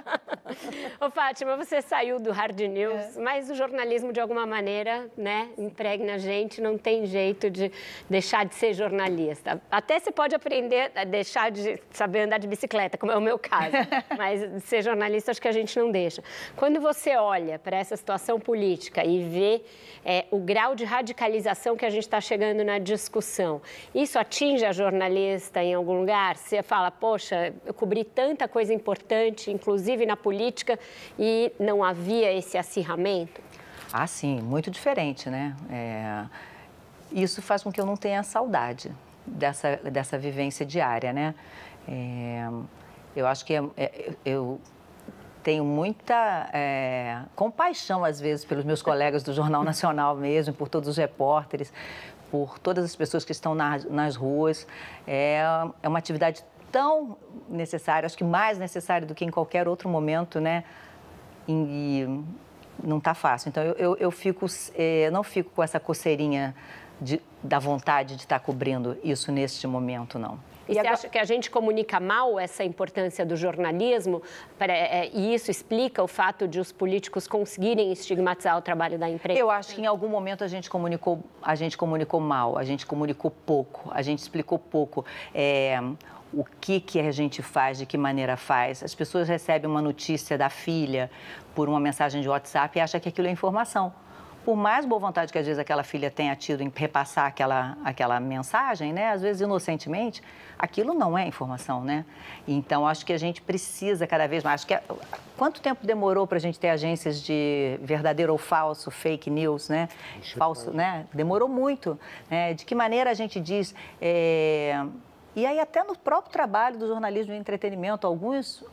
B: Ô, Fátima, você saiu do hard news, mas o jornalismo, de alguma maneira, né, impregna a gente, não tem jeito de deixar de ser jornalista. Até você pode aprender a deixar de saber andar de bicicleta, como é o meu caso, mas ser jornalista acho que a gente não deixa. Quando você olha para essa situação política e vê o grau de radicalização que a gente está chegando na discussão, isso atinge a jornalista em algum lugar? Você fala, poxa, eu cobri tanta coisa importante, inclusive na política, e não havia esse acirramento?
C: Ah, sim, muito diferente, né? Isso faz com que eu não tenha saudade dessa vivência diária, né? Eu acho que eu tenho muita compaixão, às vezes, pelos meus colegas do Jornal Nacional mesmo, por todos os repórteres, por todas as pessoas que estão nas ruas. É uma atividade tão necessária, acho que mais necessária do que em qualquer outro momento, né? E não está fácil. Então, eu não fico com essa coceirinha da vontade de estar cobrindo isso neste momento, não.
B: E você acha que a gente comunica mal essa importância do jornalismo? E isso explica o fato de os políticos conseguirem estigmatizar o trabalho da imprensa?
C: Eu acho que em algum momento a gente comunicou mal, a gente comunicou pouco, a gente explicou pouco o que a gente faz, de que maneira faz. As pessoas recebem uma notícia da filha por uma mensagem de WhatsApp e acham que aquilo é informação. Por mais boa vontade que às vezes aquela filha tenha tido em repassar aquela mensagem, né? Às vezes inocentemente, aquilo não é informação, né? Então, acho que a gente precisa cada vez mais. Quanto tempo demorou para a gente ter agências de verdadeiro ou falso, fake news, né? Falso, né? Demorou muito. Né? De que maneira a gente diz... E aí, até no próprio trabalho do jornalismo de entretenimento, alguns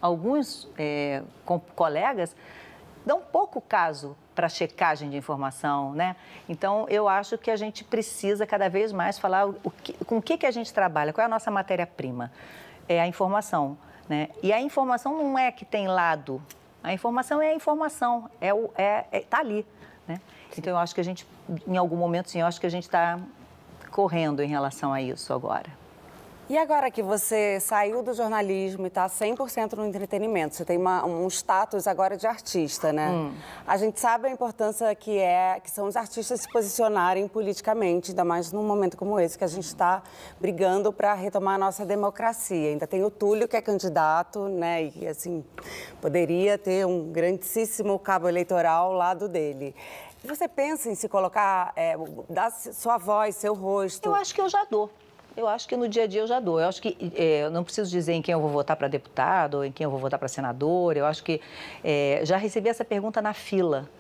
C: colegas dão pouco caso para checagem de informação, né? Então, eu acho que a gente precisa cada vez mais falar com o que a gente trabalha, qual é a nossa matéria-prima. É a informação, né? E a informação não é que tem lado, a informação é a informação, tá ali, né? Então, eu acho que a gente, em algum momento, sim, eu acho que a gente está correndo em relação a isso agora.
D: E agora que você saiu do jornalismo e está 100% no entretenimento, você tem um status agora de artista, né? A gente sabe a importância que são os artistas se posicionarem politicamente, ainda mais num momento como esse, que a gente está brigando para retomar a nossa democracia. Ainda tem o Túlio, que é candidato, né? E, assim, poderia ter um grandíssimo cabo eleitoral ao lado dele. Você pensa em se colocar, dar sua voz, seu rosto?
C: Eu acho que eu já dou. Eu acho que no dia a dia eu já dou. Eu acho que eu não preciso dizer em quem eu vou votar para deputado ou em quem eu vou votar para senador. Eu acho que já recebi essa pergunta na fila.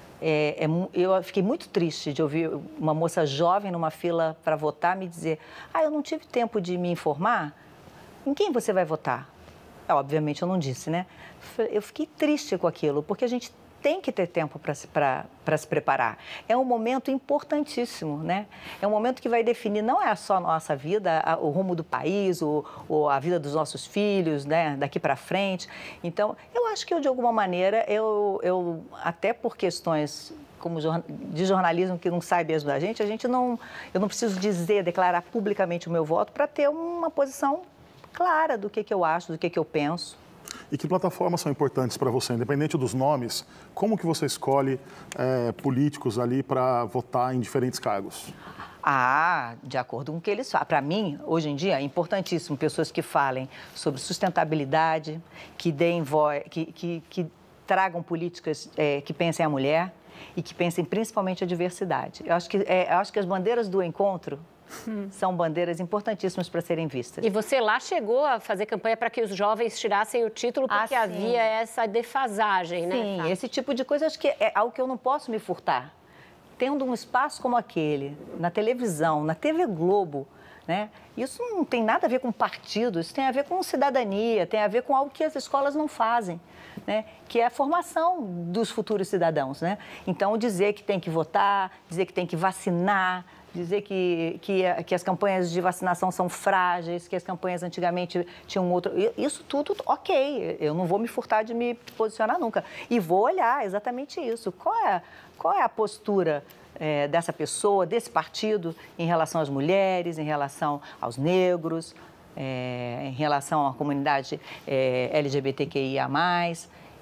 C: Eu fiquei muito triste de ouvir uma moça jovem numa fila para votar me dizer: eu não tive tempo de me informar. Em quem você vai votar? Obviamente eu não disse, né? Eu fiquei triste com aquilo, porque a gente tem que ter tempo para se preparar. É um momento importantíssimo, né? É um momento que vai definir não é só a nossa vida, o rumo do país, ou a vida dos nossos filhos, né? Daqui para frente. Então, eu acho que de alguma maneira, eu até por questões de jornalismo que não sai mesmo da gente, eu não preciso declarar publicamente o meu voto para ter uma posição clara do que eu acho, do que eu penso.
E: E que plataformas são importantes para você, independente dos nomes? Como que você escolhe políticos ali para votar em diferentes cargos?
C: De acordo com o que eles falam. Para mim, hoje em dia, é importantíssimo pessoas que falem sobre sustentabilidade, que deem voz, que tragam políticas que pensem a mulher e que pensem principalmente a diversidade. Eu acho que as bandeiras do encontro são bandeiras importantíssimas para serem vistas.
B: E você lá chegou a fazer campanha para que os jovens tirassem o título, porque havia essa defasagem, né?
C: Sim, esse tipo de coisa acho que é algo que eu não posso me furtar. Tendo um espaço como aquele, na televisão, na TV Globo, né? Isso não tem nada a ver com partido, isso tem a ver com cidadania, tem a ver com algo que as escolas não fazem, né? Que é a formação dos futuros cidadãos, né? Então, dizer que tem que votar, dizer que tem que vacinar, dizer que as campanhas de vacinação são frágeis, que as campanhas antigamente tinham outro... Isso tudo, ok, eu não vou me furtar de me posicionar nunca. E vou olhar exatamente isso. Qual é a postura dessa pessoa, desse partido, em relação às mulheres, em relação aos negros, em relação à comunidade LGBTQIA+.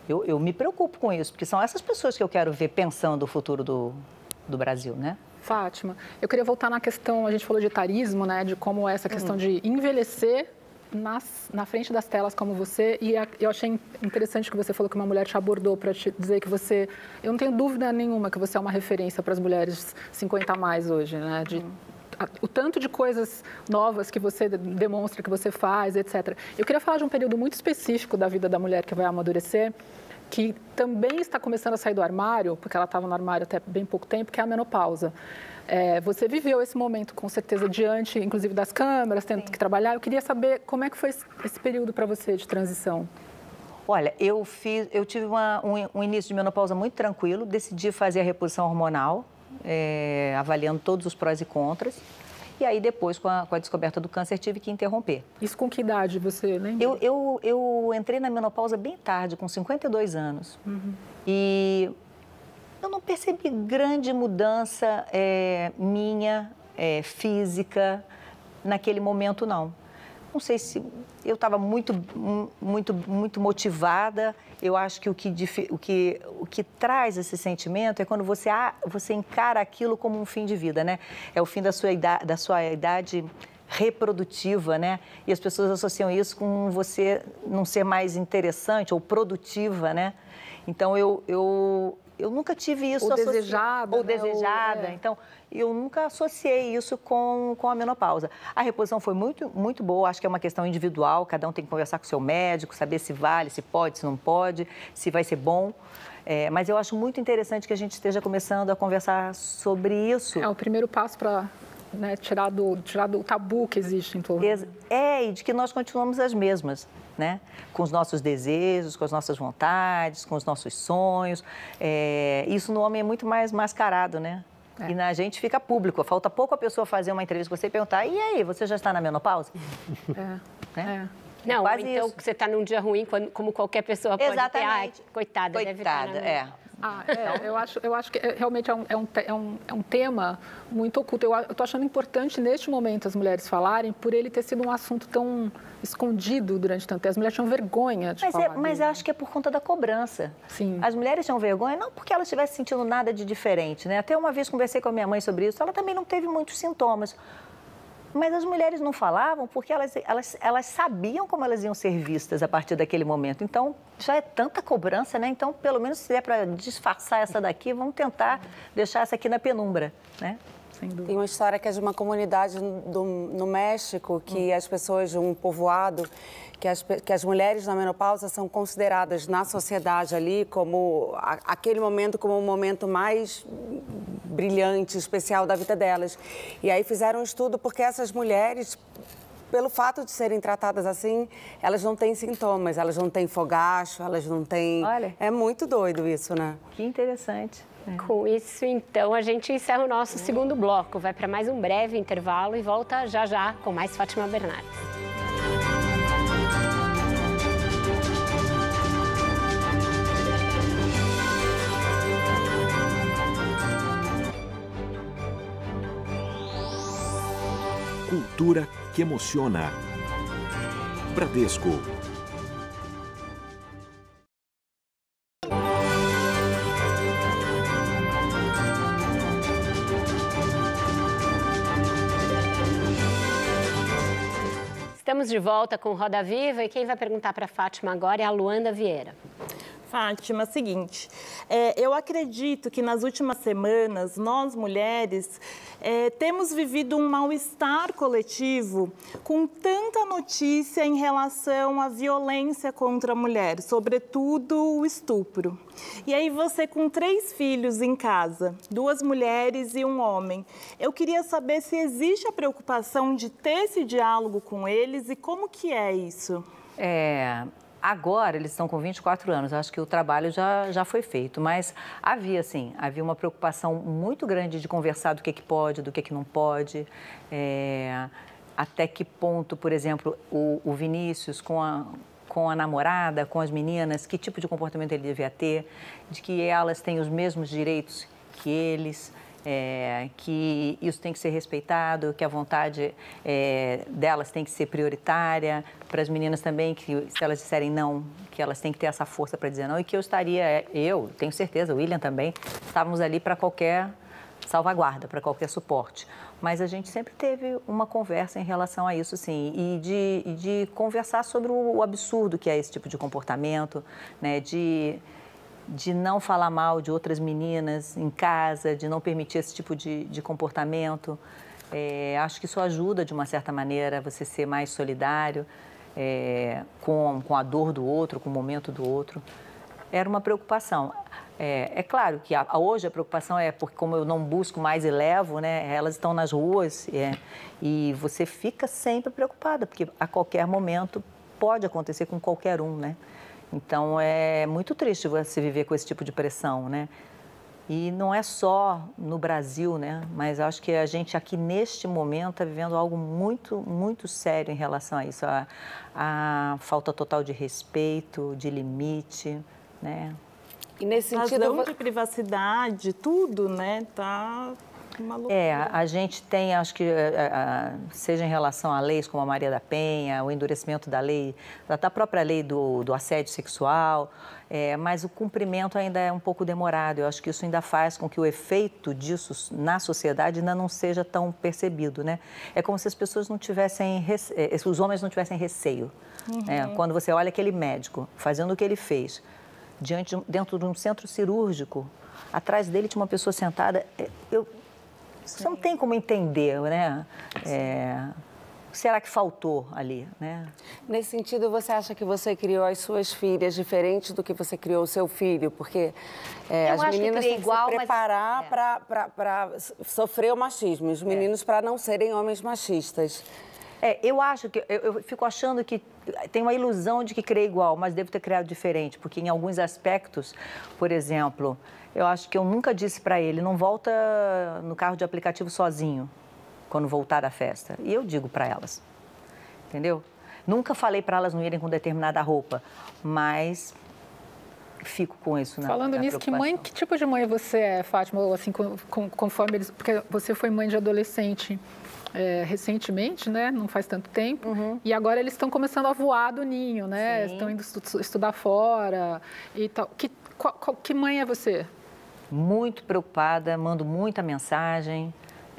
C: Eu me preocupo com isso, porque são essas pessoas que eu quero ver pensando o futuro do Brasil, né?
F: Fátima, eu queria voltar na questão, a gente falou de etarismo, né? De como essa questão de envelhecer na frente das telas como você, e eu achei interessante que você falou que uma mulher te abordou para te dizer que você, eu não tenho dúvida nenhuma que você é uma referência para as mulheres 50 a mais hoje, né? O tanto de coisas novas que você demonstra, que você faz, etc. Eu queria falar de um período muito específico da vida da mulher que vai amadurecer, que também está começando a sair do armário, porque ela estava no armário até bem pouco tempo, que é a menopausa. Você viveu esse momento, com certeza, diante, inclusive, das câmeras, tendo que trabalhar. Eu queria saber como é que foi esse período para você de transição.
C: Olha, eu tive um início de menopausa muito tranquilo, decidi fazer a reposição hormonal, avaliando todos os prós e contras. E aí, depois, com a descoberta do câncer, tive que interromper.
F: Isso com que idade você lembra?
C: Eu entrei na menopausa bem tarde, com 52 anos. E eu não percebi grande mudança minha, física, naquele momento, não. Não sei se eu estava muito motivada. Eu acho que o que traz esse sentimento é quando você encara aquilo como um fim de vida, né? É o fim da sua idade reprodutiva, né? E as pessoas associam isso com você não ser mais interessante ou produtiva, né? Então, eu nunca tive isso
F: associado. Desejada.
C: Ou desejada. Então, eu nunca associei isso com a menopausa. A reposição foi muito, muito boa. Acho que é uma questão individual. Cada um tem que conversar com o seu médico, saber se vale, se pode, se não pode, se vai ser bom. Mas eu acho muito interessante que a gente esteja começando a conversar sobre isso.
F: É o primeiro passo para tirar do tabu que existe em torno.
C: E de que nós continuamos as mesmas. Né? Com os nossos desejos, com as nossas vontades, com os nossos sonhos. Isso no homem é muito mais mascarado, né? E na gente fica público. Falta pouco a pessoa fazer uma entrevista com você e perguntar: e aí, você já está na menopausa? Né?
B: Não, quase então isso. Você está num dia ruim, como qualquer pessoa pode
C: Exatamente.
B: ter. Coitada, deve estar
F: eu acho que realmente é um tema muito oculto. Eu estou achando importante, neste momento, as mulheres falarem, por ele ter sido um assunto tão escondido durante tanto tempo. As mulheres tinham vergonha de falar
C: Mas eu acho que é por conta da cobrança.
F: Sim.
C: As mulheres tinham vergonha, não porque elas estivessem sentindo nada de diferente, né? Até uma vez conversei com a minha mãe sobre isso, ela também não teve muitos sintomas. Mas as mulheres não falavam porque elas sabiam como elas iam ser vistas a partir daquele momento. Então, já é tanta cobrança, né? Então, pelo menos se é para disfarçar essa daqui, vamos tentar deixar essa aqui na penumbra, né?
F: Sem dúvida.
D: Tem uma história que é de uma comunidade no México, que as pessoas de um povoado, que as mulheres na menopausa são consideradas na sociedade ali como aquele momento como o momento mais brilhante, especial da vida delas. E aí fizeram um estudo porque essas mulheres, pelo fato de serem tratadas assim, elas não têm sintomas, elas não têm fogacho, elas não têm...
C: Olha.
D: É muito doido isso, né?
C: Que interessante.
B: Com isso, então, a gente encerra o nosso segundo bloco. Vai para mais um breve intervalo e volta já com mais Fátima Bernardes.
I: Cultura que emociona. Bradesco.
B: Estamos de volta com Roda Viva e quem vai perguntar para a Fátima agora é a Luanda Vieira.
G: Fátima, seguinte, eu acredito que nas últimas semanas, nós mulheres temos vivido um mal-estar coletivo com tanta notícia em relação à violência contra a mulher, sobretudo o estupro. E aí você com 3 filhos em casa, 2 mulheres e um homem, eu queria saber se existe a preocupação de ter esse diálogo com eles e como que é isso?
C: Agora, eles estão com 24 anos, acho que o trabalho já foi feito, mas havia uma preocupação muito grande de conversar do que pode, do que não pode, até que ponto, por exemplo, o Vinícius com a namorada, com as meninas, que tipo de comportamento ele devia ter, de que elas têm os mesmos direitos que eles, que isso tem que ser respeitado, que a vontade delas tem que ser prioritária, para as meninas também, que se elas disserem não, que elas têm que ter essa força para dizer não, e que eu tenho certeza, o William também, estávamos ali para qualquer salvaguarda, para qualquer suporte. Mas a gente sempre teve uma conversa em relação a isso, sim, e de conversar sobre o absurdo que é esse tipo de comportamento, né, de não falar mal de outras meninas em casa, de não permitir esse tipo de comportamento. Acho que isso ajuda, de uma certa maneira, você ser mais solidário com a dor do outro, com o momento do outro. Era uma preocupação. É claro que hoje a preocupação é porque, como eu não busco mais e levo, né, elas estão nas ruas e você fica sempre preocupada, porque a qualquer momento pode acontecer com qualquer um, né? Então, é muito triste você viver com esse tipo de pressão, né? E não é só no Brasil, né? Mas acho que a gente aqui, neste momento, está vivendo algo muito, muito sério em relação a isso. A falta total de respeito, de limite, né?
G: E nesse sentido, de privacidade, tudo, né? Tá uma loucura.
C: A gente tem, acho que, seja em relação a leis como a Maria da Penha, o endurecimento da lei, da própria lei do assédio sexual, mas o cumprimento ainda é um pouco demorado. Eu acho que isso ainda faz com que o efeito disso na sociedade ainda não seja tão percebido, né? É como se as pessoas não tivessem, os homens não tivessem receio. Uhum. Quando você olha aquele médico fazendo o que ele fez, dentro de um centro cirúrgico, atrás dele tinha uma pessoa sentada, você não tem como entender, né? Será que faltou ali, né?
D: Nesse sentido, você acha que você criou as suas filhas diferente do que você criou o seu filho? Porque as meninas têm que se preparar para sofrer o machismo, os meninos para não serem homens machistas.
C: Eu acho que, eu fico achando que tem uma ilusão de que criei igual, mas devo ter criado diferente, porque em alguns aspectos, por exemplo, eu acho que eu nunca disse para ele, não volta no carro de aplicativo sozinho, quando voltar da festa. E eu digo para elas, entendeu? Nunca falei para elas não irem com determinada roupa, mas fico com isso, né?
F: Falando nisso, que tipo de mãe você é, Fátima? Assim, conforme eles, porque você foi mãe de adolescente recentemente, né? Não faz tanto tempo. Uhum. E agora eles estão começando a voar do ninho, né? Sim. Estão indo estudar fora e tal. Que mãe é você?
C: Muito preocupada, mando muita mensagem.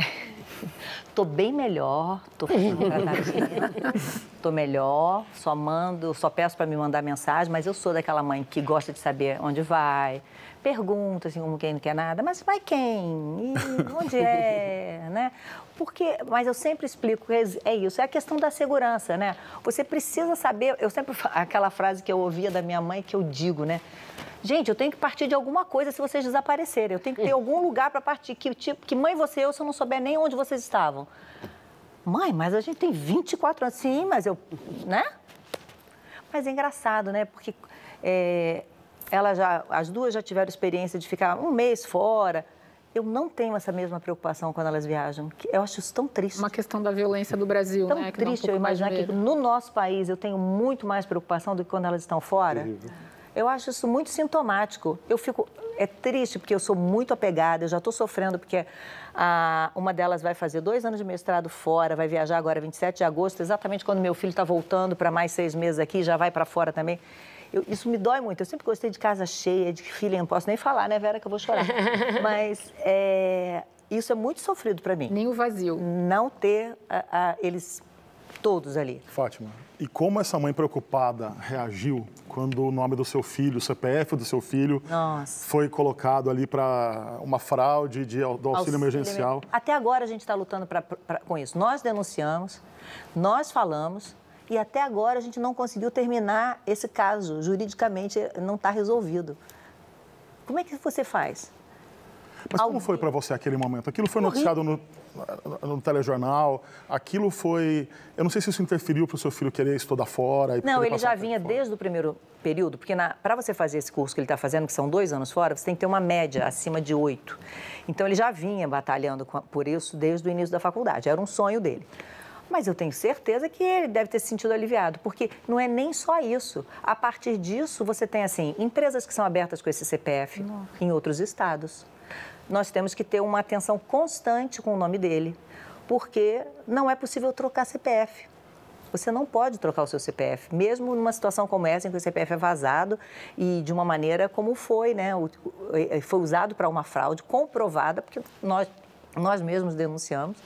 C: Tô bem melhor, tô ficando tratadinha, tô melhor, só peço para me mandar mensagem, mas eu sou daquela mãe que gosta de saber onde vai, pergunta assim como quem não quer nada, mas vai quem? E onde né? Mas eu sempre explico, é isso, é a questão da segurança, né? Você precisa saber, aquela frase que eu ouvia da minha mãe que eu digo, né? Gente, eu tenho que partir de alguma coisa se vocês desaparecerem. Eu tenho que ter algum lugar para partir. Que mãe você é eu se eu não souber nem onde vocês estavam? Mãe, mas a gente tem 24 anos. Sim, mas né? Mas é engraçado, né? Porque as duas já tiveram experiência de ficar um mês fora. Eu não tenho essa mesma preocupação quando elas viajam. Eu acho isso tão triste.
F: Uma questão da violência do Brasil,
C: né? Tão triste eu imaginar que no nosso país eu tenho muito mais preocupação do que quando elas estão fora. Eu acho isso muito sintomático. É triste porque eu sou muito apegada, eu já estou sofrendo porque uma delas vai fazer 2 anos de mestrado fora, vai viajar agora 27 de agosto, exatamente quando meu filho está voltando para mais 6 meses aqui, já vai para fora também. Isso me dói muito. Eu sempre gostei de casa cheia, de filha, não posso nem falar, né, Vera, que eu vou chorar. Mas isso é muito sofrido para mim.
F: Nem o vazio.
C: Não ter eles todos ali.
E: Fátima, e como essa mãe preocupada reagiu quando o nome do seu filho, o CPF do seu filho, foi colocado ali para uma fraude do auxílio emergencial?
C: Até agora a gente está lutando com isso. Nós denunciamos, nós falamos e até agora a gente não conseguiu terminar esse caso. Juridicamente não está resolvido. Como é que você faz?
E: Mas como foi para você aquele momento? Aquilo foi noticiado no telejornal, aquilo foi... Eu não sei se isso interferiu para o seu filho querer estudar fora.
C: Não, ele já vinha desde o primeiro período, porque para você fazer esse curso que ele está fazendo, que são 2 anos fora, você tem que ter uma média acima de 8. Então, ele já vinha batalhando por isso desde o início da faculdade, era um sonho dele. Mas eu tenho certeza que ele deve ter se sentido aliviado, porque não é nem só isso. A partir disso, você tem, assim, empresas que são abertas com esse CPF em outros estados. Nós temos que ter uma atenção constante com o nome dele, porque não é possível trocar CPF. Você não pode trocar o seu CPF, mesmo numa situação como essa, em que o CPF é vazado e de uma maneira como foi, né? Foi usado para uma fraude comprovada, porque nós mesmos denunciamos.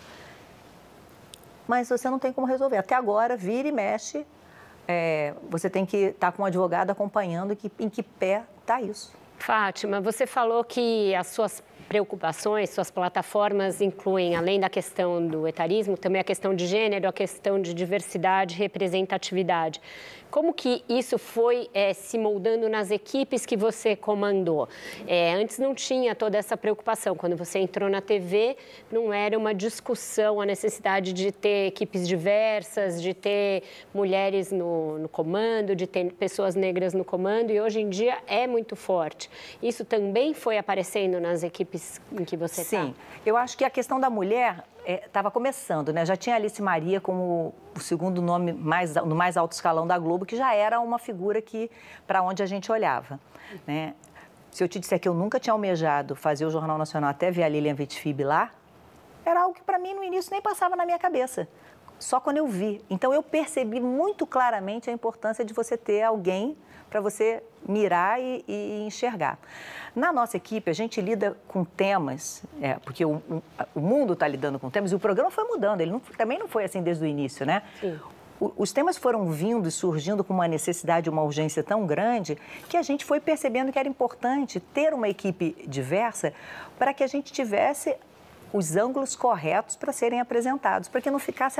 C: Mas você não tem como resolver. Até agora, vira e mexe, você tem que estar com um advogado acompanhando em que pé está isso.
B: Fátima, você falou que as suas preocupações, suas plataformas incluem, além da questão do etarismo, também a questão de gênero, a questão de diversidade e representatividade. Como que isso foi se moldando nas equipes que você comandou? Antes não tinha toda essa preocupação. Quando você entrou na TV, não era uma discussão a necessidade de ter equipes diversas, de ter mulheres no comando, de ter pessoas negras no comando, e hoje em dia é muito forte. Isso também foi aparecendo nas equipes em que você está?
C: Sim, eu acho que a questão da mulher estava começando, né? Já tinha Alice Maria como o segundo nome no mais alto escalão da Globo, que já era uma figura para onde a gente olhava, né? Se eu te disser que eu nunca tinha almejado fazer o Jornal Nacional até ver a Lilian Vitfib lá, era algo que para mim no início nem passava na minha cabeça, só quando eu vi. Então eu percebi muito claramente a importância de você ter alguém para você mirar e enxergar. Na nossa equipe, a gente lida com temas, porque o mundo está lidando com temas, e o programa foi mudando, ele também não foi assim desde o início, né? Sim. Os temas foram vindo e surgindo com uma necessidade, uma urgência tão grande, que a gente foi percebendo que era importante ter uma equipe diversa para que a gente tivesse os ângulos corretos para serem apresentados, para que não ficasse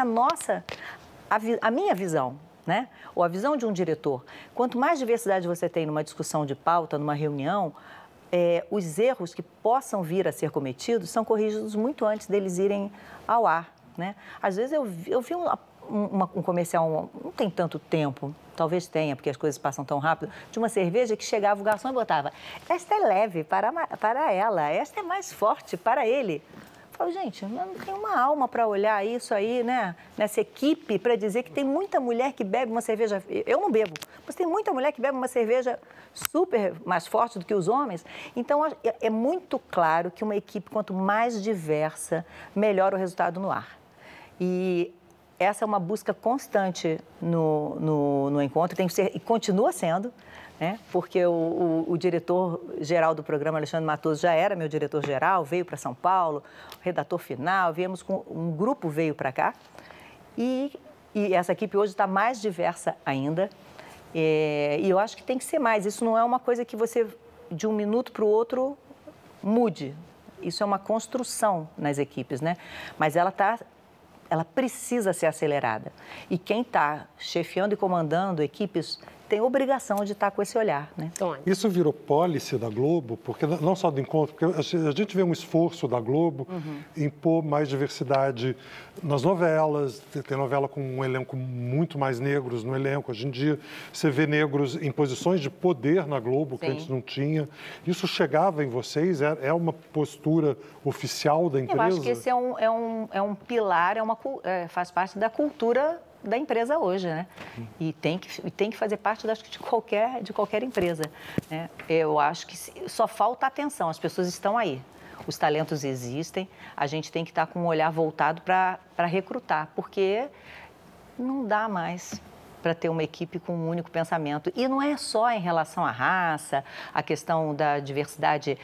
C: a minha visão, né? Ou a visão de um diretor. Quanto mais diversidade você tem numa discussão de pauta, numa reunião, os erros que possam vir a ser cometidos são corrigidos muito antes deles irem ao ar, né? Às vezes eu vi um comercial, não tem tanto tempo, talvez tenha, porque as coisas passam tão rápido, de uma cerveja que chegava o garçom e botava: esta é leve para ela, esta é mais forte para ele. Eu falo, gente, não tem uma alma para olhar isso aí, né? Nessa equipe, para dizer que tem muita mulher que bebe uma cerveja. Eu não bebo, mas tem muita mulher que bebe uma cerveja super mais forte do que os homens. Então, é muito claro que uma equipe, quanto mais diversa, melhor o resultado no ar. E essa é uma busca constante no encontro, tem que ser, e continua sendo, né? Porque o diretor-geral do programa, Alexandre Matoso, já era meu diretor-geral, veio para São Paulo, redator final, um grupo veio para cá, e essa equipe hoje está mais diversa ainda, e eu acho que tem que ser mais. Isso não é uma coisa que você, de um minuto para o outro, mude. Isso é uma construção nas equipes, né? Mas ela precisa ser acelerada. E quem está chefiando e comandando equipes tem obrigação de estar com esse olhar, né?
H: Isso virou policy da Globo, porque não só do encontro, porque a gente vê um esforço da Globo em pôr mais diversidade nas novelas, tem novela com um elenco muito mais negros no elenco. Hoje em dia, você vê negros em posições de poder na Globo, que antes não tinha. Isso chegava em vocês? É uma postura oficial da empresa?
C: Eu acho que esse é um pilar, faz parte da cultura da empresa hoje, né? E tem que fazer parte, acho que, de qualquer empresa, né? Eu acho que só falta atenção, as pessoas estão aí, os talentos existem, a gente tem que estar com um olhar voltado para recrutar, porque não dá mais para ter uma equipe com um único pensamento. E não é só em relação à raça, a questão da diversidade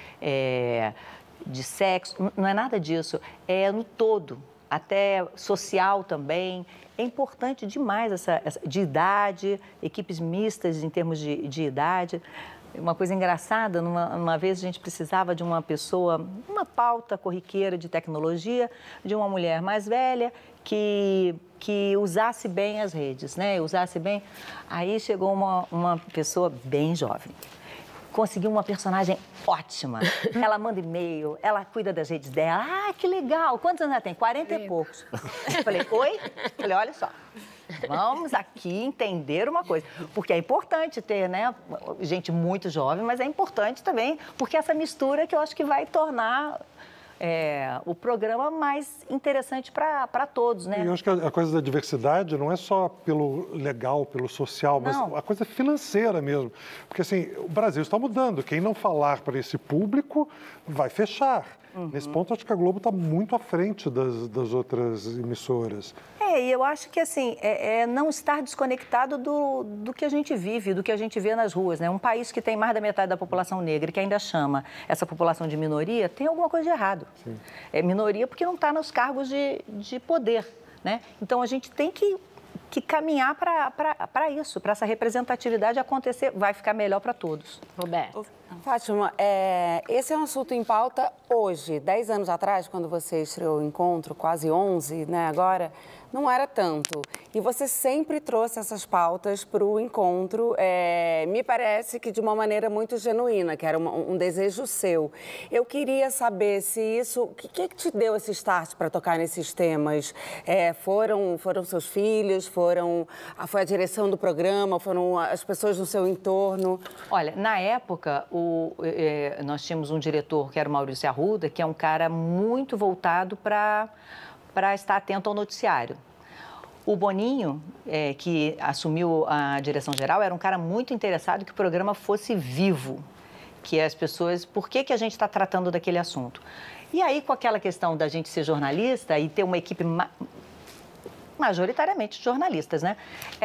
C: de sexo, não é nada disso, é no todo, até social também. É importante demais essa de idade, equipes mistas em termos de idade. Uma coisa engraçada, uma vez a gente precisava de uma pessoa, uma pauta corriqueira de tecnologia, de uma mulher mais velha que usasse bem as redes, né? Usasse bem. Aí chegou uma pessoa bem jovem. Conseguiu uma personagem ótima. Ela manda e-mail, ela cuida das redes dela. Ah, que legal! Quantos anos ela tem? 40 e poucos. Eu falei, oi? Falei, olha só, vamos aqui entender uma coisa. Porque é importante ter, né, gente muito jovem, mas é importante também, porque essa mistura que eu acho que vai tornar o programa mais interessante para todos, né?
H: Eu acho que a coisa da diversidade não é só pelo legal, pelo social, mas a coisa financeira mesmo. Porque, assim, o Brasil está mudando. Quem não falar para esse público vai fechar. Nesse ponto, acho que a Globo está muito à frente das outras emissoras.
C: E eu acho que, assim, não estar desconectado do que a gente vive, do que a gente vê nas ruas, né? Um país que tem mais da metade da população negra e que ainda chama essa população de minoria, tem alguma coisa de errado. Sim. É minoria porque não está nos cargos de poder, né? Então, a gente tem que caminhar para isso, para essa representatividade acontecer, vai ficar melhor para todos.
B: Roberto.
D: Fátima, esse é um assunto em pauta hoje. 10 anos atrás, quando você estreou o Encontro, quase 11, né, agora, não era tanto. E você sempre trouxe essas pautas para o Encontro, me parece que de uma maneira muito genuína, que era um desejo seu. Eu queria saber se isso... O que te deu esse start para tocar nesses temas? Foram seus filhos? Foi a direção do programa? Foram as pessoas no seu entorno?
C: Olha, na época, nós tínhamos um diretor, que era o Maurício Arruda, que é um cara muito voltado para estar atento ao noticiário. O Boninho, que assumiu a direção geral, era um cara muito interessado que o programa fosse vivo, que as pessoas... Por que a gente está tratando daquele assunto? E aí, com aquela questão da gente ser jornalista e ter uma equipe majoritariamente jornalistas, né?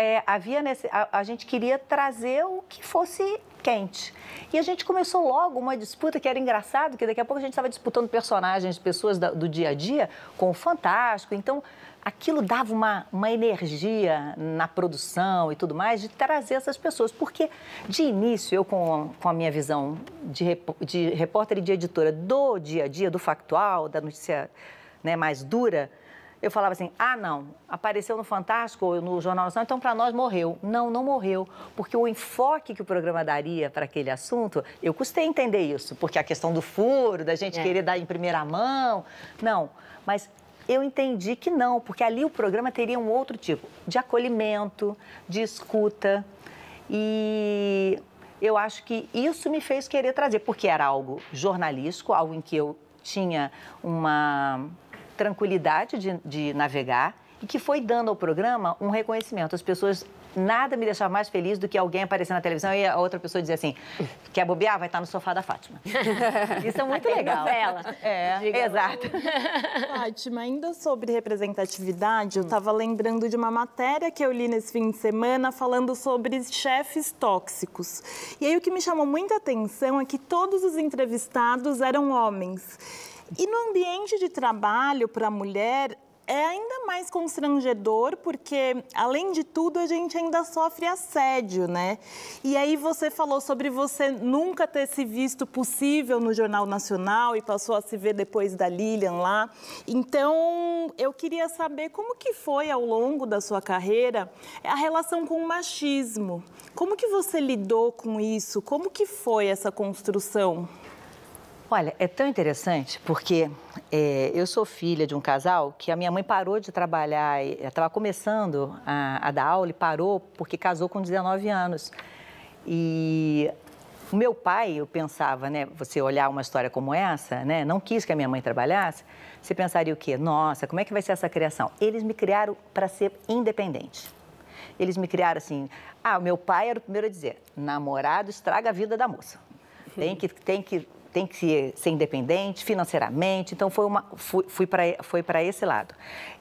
C: A gente queria trazer o que fosse quente. E a gente começou logo uma disputa que era engraçado, que daqui a pouco a gente estava disputando personagens, pessoas do dia a dia, com o Fantástico. Então, aquilo dava uma energia na produção e tudo mais, de trazer essas pessoas. Porque, de início, eu com a minha visão de repórter e de editora do dia a dia, do factual, da notícia, né, mais dura, eu falava assim, não, apareceu no Fantástico ou no Jornal Nacional, então para nós morreu. Não morreu, porque o enfoque que o programa daria para aquele assunto, eu custei entender isso, porque a questão do furo, da gente querer dar em primeira mão, não, mas eu entendi que não, porque ali o programa teria um outro tipo de acolhimento, de escuta, e eu acho que isso me fez querer trazer, porque era algo jornalístico, algo em que eu tinha uma tranquilidade de navegar e que foi dando ao programa um reconhecimento. As pessoas, nada me deixava mais feliz do que alguém aparecer na televisão e a outra pessoa dizer assim, quer bobear? Vai estar no sofá da Fátima. Isso é muito legal. Exato.
G: Fátima, ainda sobre representatividade, eu estava lembrando de uma matéria que eu li nesse fim de semana falando sobre chefes tóxicos. E aí o que me chamou muita atenção é que todos os entrevistados eram homens. E no ambiente de trabalho para a mulher é ainda mais constrangedor porque, além de tudo, a gente ainda sofre assédio, né? E aí você falou sobre você nunca ter se visto possível no Jornal Nacional e passou a se ver depois da Lilian lá. Então, eu queria saber como que foi ao longo da sua carreira a relação com o machismo. Como que você lidou com isso? Como que foi essa construção?
C: Olha, é tão interessante porque eu sou filha de um casal que a minha mãe parou de trabalhar, estava começando a dar aula e parou porque casou com 19 anos. E o meu pai, eu pensava, né, você olhar uma história como essa, né, não quis que a minha mãe trabalhasse, você pensaria o quê? Nossa, como é que vai ser essa criação? Eles me criaram para ser independente. Eles me criaram assim, o meu pai era o primeiro a dizer, namorado estraga a vida da moça. Tem que ser independente financeiramente, então foi para esse lado.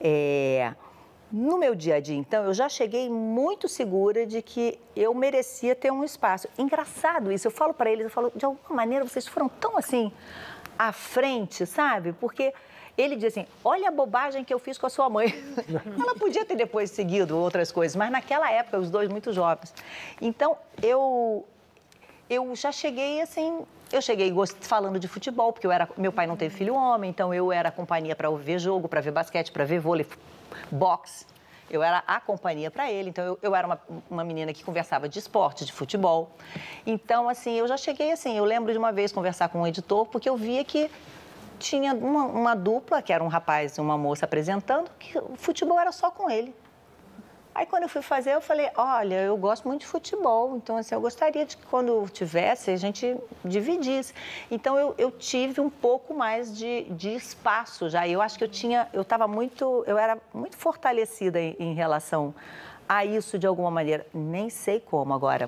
C: No meu dia a dia, então, eu já cheguei muito segura de que eu merecia ter um espaço. Engraçado isso, eu falo para eles, de alguma maneira vocês foram tão assim à frente, sabe? Porque ele diz assim, olha a bobagem que eu fiz com a sua mãe. Ela podia ter depois seguido outras coisas, mas naquela época, os dois muito jovens. Então, eu já cheguei assim... Eu cheguei falando de futebol, porque meu pai não teve filho homem, então eu era a companhia para ver jogo, para ver basquete, para ver vôlei, boxe. Eu era a companhia para ele, então eu era uma menina que conversava de esporte, de futebol. Então, assim, eu já cheguei assim, eu lembro de uma vez conversar com um editor, porque eu via que tinha uma dupla, que era um rapaz e uma moça apresentando, que o futebol era só com ele. Aí, quando eu fui fazer, eu falei, olha, eu gosto muito de futebol, então, assim, eu gostaria de que, quando tivesse, a gente dividisse. Então, eu tive um pouco mais de espaço já. Eu acho que eu era muito fortalecida em relação a isso, de alguma maneira. Nem sei como agora.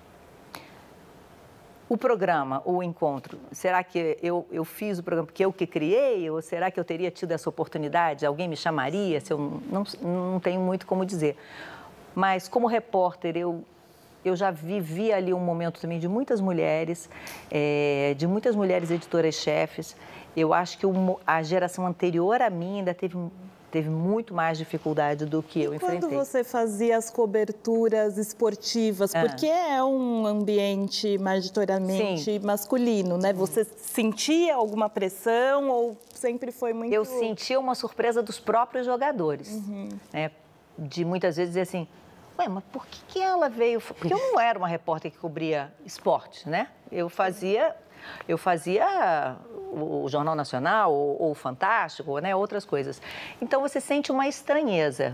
C: O programa, o encontro, será que eu fiz o programa porque eu que criei? Ou será que eu teria tido essa oportunidade? Alguém me chamaria? Se eu não tenho muito como dizer. Mas, como repórter, eu já vivi ali um momento também de muitas mulheres editoras-chefes. Eu acho que a geração anterior a mim ainda teve muito mais dificuldade do que eu enfrentei.
G: Quando você fazia as coberturas esportivas, porque é um ambiente majoritariamente masculino, né? Você sentia alguma pressão ou sempre foi muito...
C: Eu sentia uma surpresa dos próprios jogadores, né? De muitas vezes dizer assim, ué, mas por que ela veio... Porque eu não era uma repórter que cobria esporte, né? Eu fazia o Jornal Nacional ou o Fantástico, né, outras coisas. Então, você sente uma estranheza.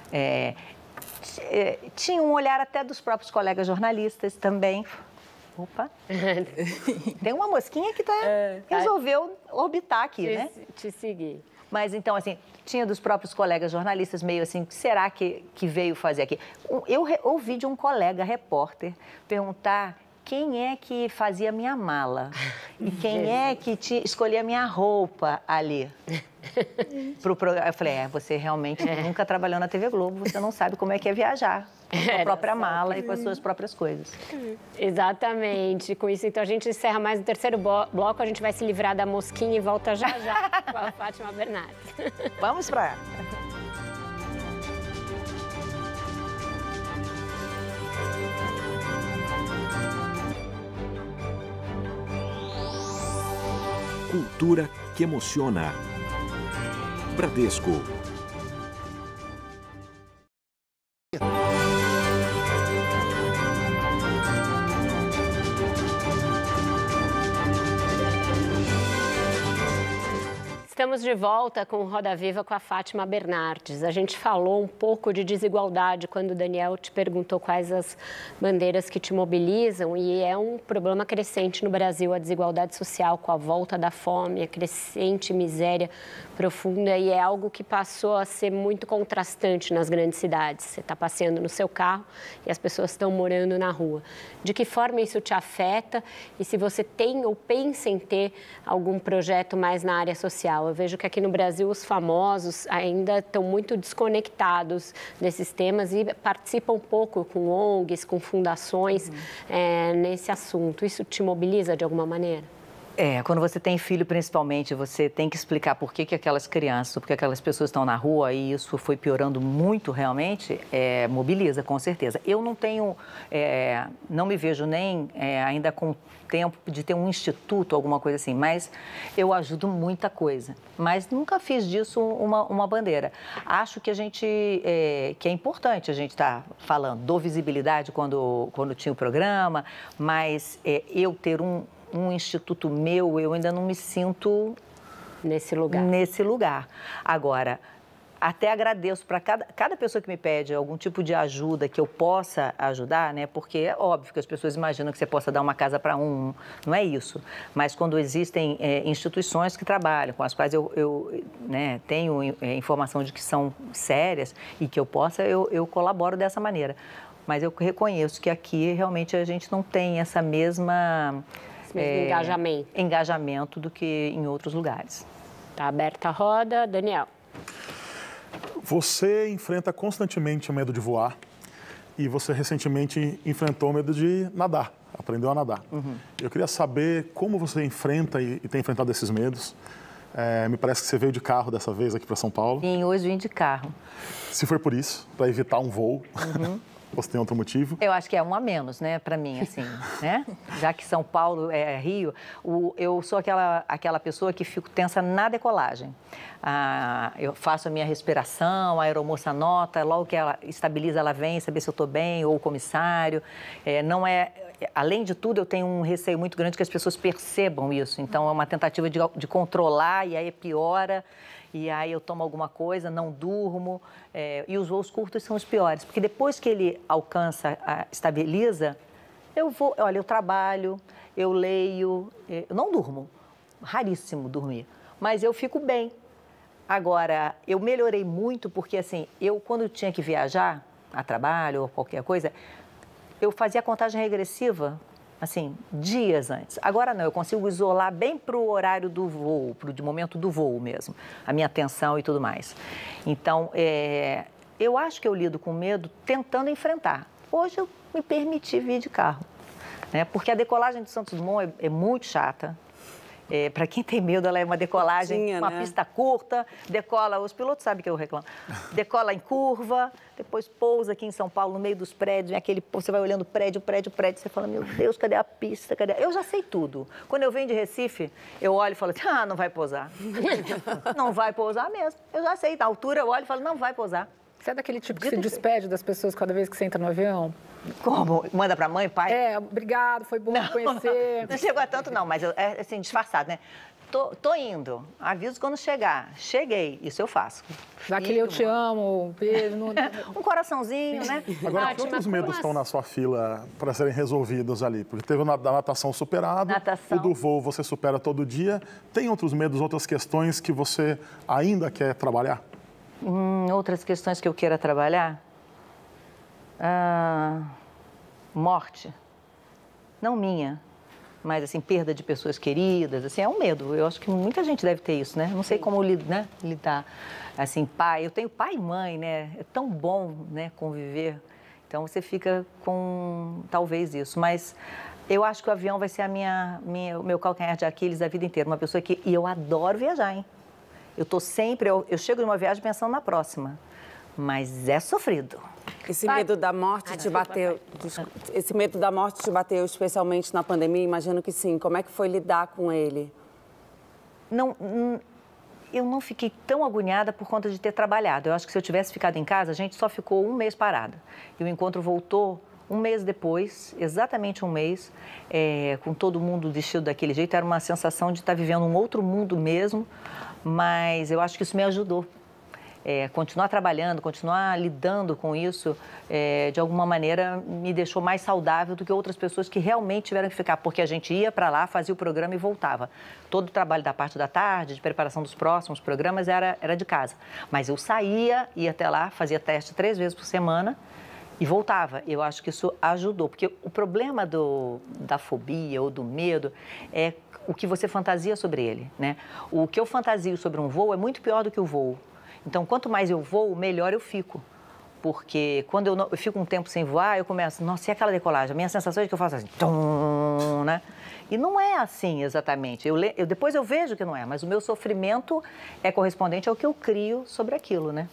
C: Tinha um olhar até dos próprios colegas jornalistas também. Opa! Tem uma mosquinha que resolveu orbitar aqui, né?
B: Te seguir.
C: Mas, então, assim, tinha dos próprios colegas jornalistas meio assim, será que veio fazer aqui? Eu ouvi de um colega repórter perguntar quem é que fazia minha mala e quem é que escolhia minha roupa ali. Eu falei, você realmente nunca trabalhou na TV Globo, você não sabe como é que é viajar com a sua própria mala e com as suas próprias coisas.
B: Exatamente. Com isso, então, a gente encerra mais o terceiro bloco, a gente vai se livrar da mosquinha e volta já com a Fátima Bernardes.
C: Vamos para ela.
I: Cultura que emociona. Bradesco.
B: Estamos de volta com o Roda Viva com a Fátima Bernardes. A gente falou um pouco de desigualdade quando o Daniel te perguntou quais as bandeiras que te mobilizam, e é um problema crescente no Brasil, a desigualdade social com a volta da fome, a crescente miséria profunda, e é algo que passou a ser muito contrastante nas grandes cidades. Você está passeando no seu carro e as pessoas estão morando na rua. De que forma isso te afeta e se você tem ou pensa em ter algum projeto mais na área social? Eu vejo que aqui no Brasil os famosos ainda estão muito desconectados desses temas e participam pouco com ONGs, com fundações nesse assunto. Isso te mobiliza de alguma maneira?
C: Quando você tem filho, principalmente, você tem que explicar por que aquelas crianças, por que aquelas pessoas estão na rua, e isso foi piorando muito realmente, mobiliza, com certeza. Eu não tenho, não me vejo nem ainda com tempo de ter um instituto, alguma coisa assim, mas eu ajudo muita coisa. Mas nunca fiz disso uma bandeira. Acho que que é importante a gente estar falando, dou visibilidade quando tinha o programa, mas eu ter um instituto meu, eu ainda não me sinto
B: nesse lugar.
C: Agora, até agradeço para cada pessoa que me pede algum tipo de ajuda que eu possa ajudar, né? Porque é óbvio que as pessoas imaginam que você possa dar uma casa para não é isso. Mas quando existem instituições que trabalham, com as quais eu tenho informação de que são sérias e que eu eu colaboro dessa maneira. Mas eu reconheço que aqui realmente a gente não tem essa mesma engajamento do que em outros lugares.
B: Está aberta a roda. Daniel.
E: Você enfrenta constantemente o medo de voar e você recentemente enfrentou o medo de nadar, aprendeu a nadar. Eu queria saber como você enfrenta e tem enfrentado esses medos. Me parece que você veio de carro dessa vez aqui para São Paulo.
C: Sim, hoje vim de carro.
E: Se foi por isso, para evitar um voo. Você tem outro motivo?
C: Eu acho que é um a menos, né, para mim, assim, né? Já que São Paulo é Rio, eu sou aquela pessoa que fico tensa na decolagem. Eu faço a minha respiração, a aeromoça anota, logo que ela estabiliza, ela vem saber se eu estou bem, ou o comissário. além de tudo, eu tenho um receio muito grande que as pessoas percebam isso. Então, é uma tentativa de controlar e aí piora. E aí eu tomo alguma coisa, não durmo. E os voos curtos são os piores. Porque depois que ele alcança, estabiliza, eu trabalho, eu leio, eu não durmo. Raríssimo dormir. Mas eu fico bem. Agora, eu melhorei muito porque, assim, quando eu tinha que viajar a trabalho ou qualquer coisa, eu fazia a contagem regressiva, assim, dias antes. Agora não, eu consigo isolar bem para o horário do voo, para o momento do voo mesmo, a minha atenção e tudo mais. Então, eu acho que eu lido com medo tentando enfrentar. Hoje eu me permiti vir de carro, né? Porque a decolagem de Santos Dumont é muito chata. Para quem tem medo, ela é uma decolagem, uma pista curta, decola, os pilotos sabem que eu reclamo, decola em curva, depois pousa aqui em São Paulo, no meio dos prédios, você vai olhando prédio, você fala, meu Deus, cadê a pista, Eu já sei tudo. Quando eu venho de Recife, eu olho e falo, não vai pousar. Não vai pousar mesmo. Eu já sei, na altura eu olho e falo, não vai pousar.
F: Você é daquele tipo que se despede das pessoas cada vez que você entra no avião?
C: Como? Manda pra mãe, pai?
F: Obrigado, foi bom conhecer.
C: Não chegou a tanto, não, mas é assim, disfarçado, né? Tô indo, aviso quando chegar. Cheguei, isso eu faço.
F: Dá aquele eu te amo, beijo.
C: Um coraçãozinho, né?
E: Agora, que outros medos estão na sua fila para serem resolvidos ali? Porque teve o da natação superado, o do voo você supera todo dia. Tem outros medos, outras questões que você ainda quer trabalhar?
C: Outras questões que eu queira trabalhar? Morte. Não minha, mas assim, perda de pessoas queridas, assim, é um medo. Eu acho que muita gente deve ter isso, né? Não sei como lidar. Assim, pai, eu tenho pai e mãe, né? É tão bom, né, conviver. Então você fica com talvez isso, mas eu acho que o avião vai ser o meu calcanhar de Aquiles a vida inteira. Uma pessoa e eu adoro viajar, hein? Eu chego de uma viagem pensando na próxima, mas é sofrido.
D: Esse medo da morte te bateu? Esse medo da morte te bateu especialmente na pandemia? Imagino que sim. Como é que foi lidar com ele?
C: Eu não fiquei tão agoniada por conta de ter trabalhado. Eu acho que se eu tivesse ficado em casa, a gente só ficou um mês parada. E o encontro voltou um mês depois, exatamente um mês, com todo mundo vestido daquele jeito. Era uma sensação de estar vivendo um outro mundo mesmo. Mas eu acho que isso me ajudou. Continuar trabalhando, continuar lidando com isso, de alguma maneira, me deixou mais saudável do que outras pessoas que realmente tiveram que ficar. Porque a gente ia para lá, fazia o programa e voltava. Todo o trabalho da parte da tarde, de preparação dos próximos programas, era de casa. Mas eu saía, ia até lá, fazia teste 3 vezes por semana e voltava. Eu acho que isso ajudou. Porque o problema da fobia ou do medo é o que você fantasia sobre ele, né? O que eu fantasio sobre um voo é muito pior do que o voo. Então, quanto mais eu voo, melhor eu fico. Porque quando eu fico um tempo sem voar, eu começo, nossa, e aquela decolagem? A minha sensação é que eu faço assim, tum, né? E não é assim exatamente. Depois eu vejo que não é, mas o meu sofrimento é correspondente ao que eu crio sobre aquilo, né?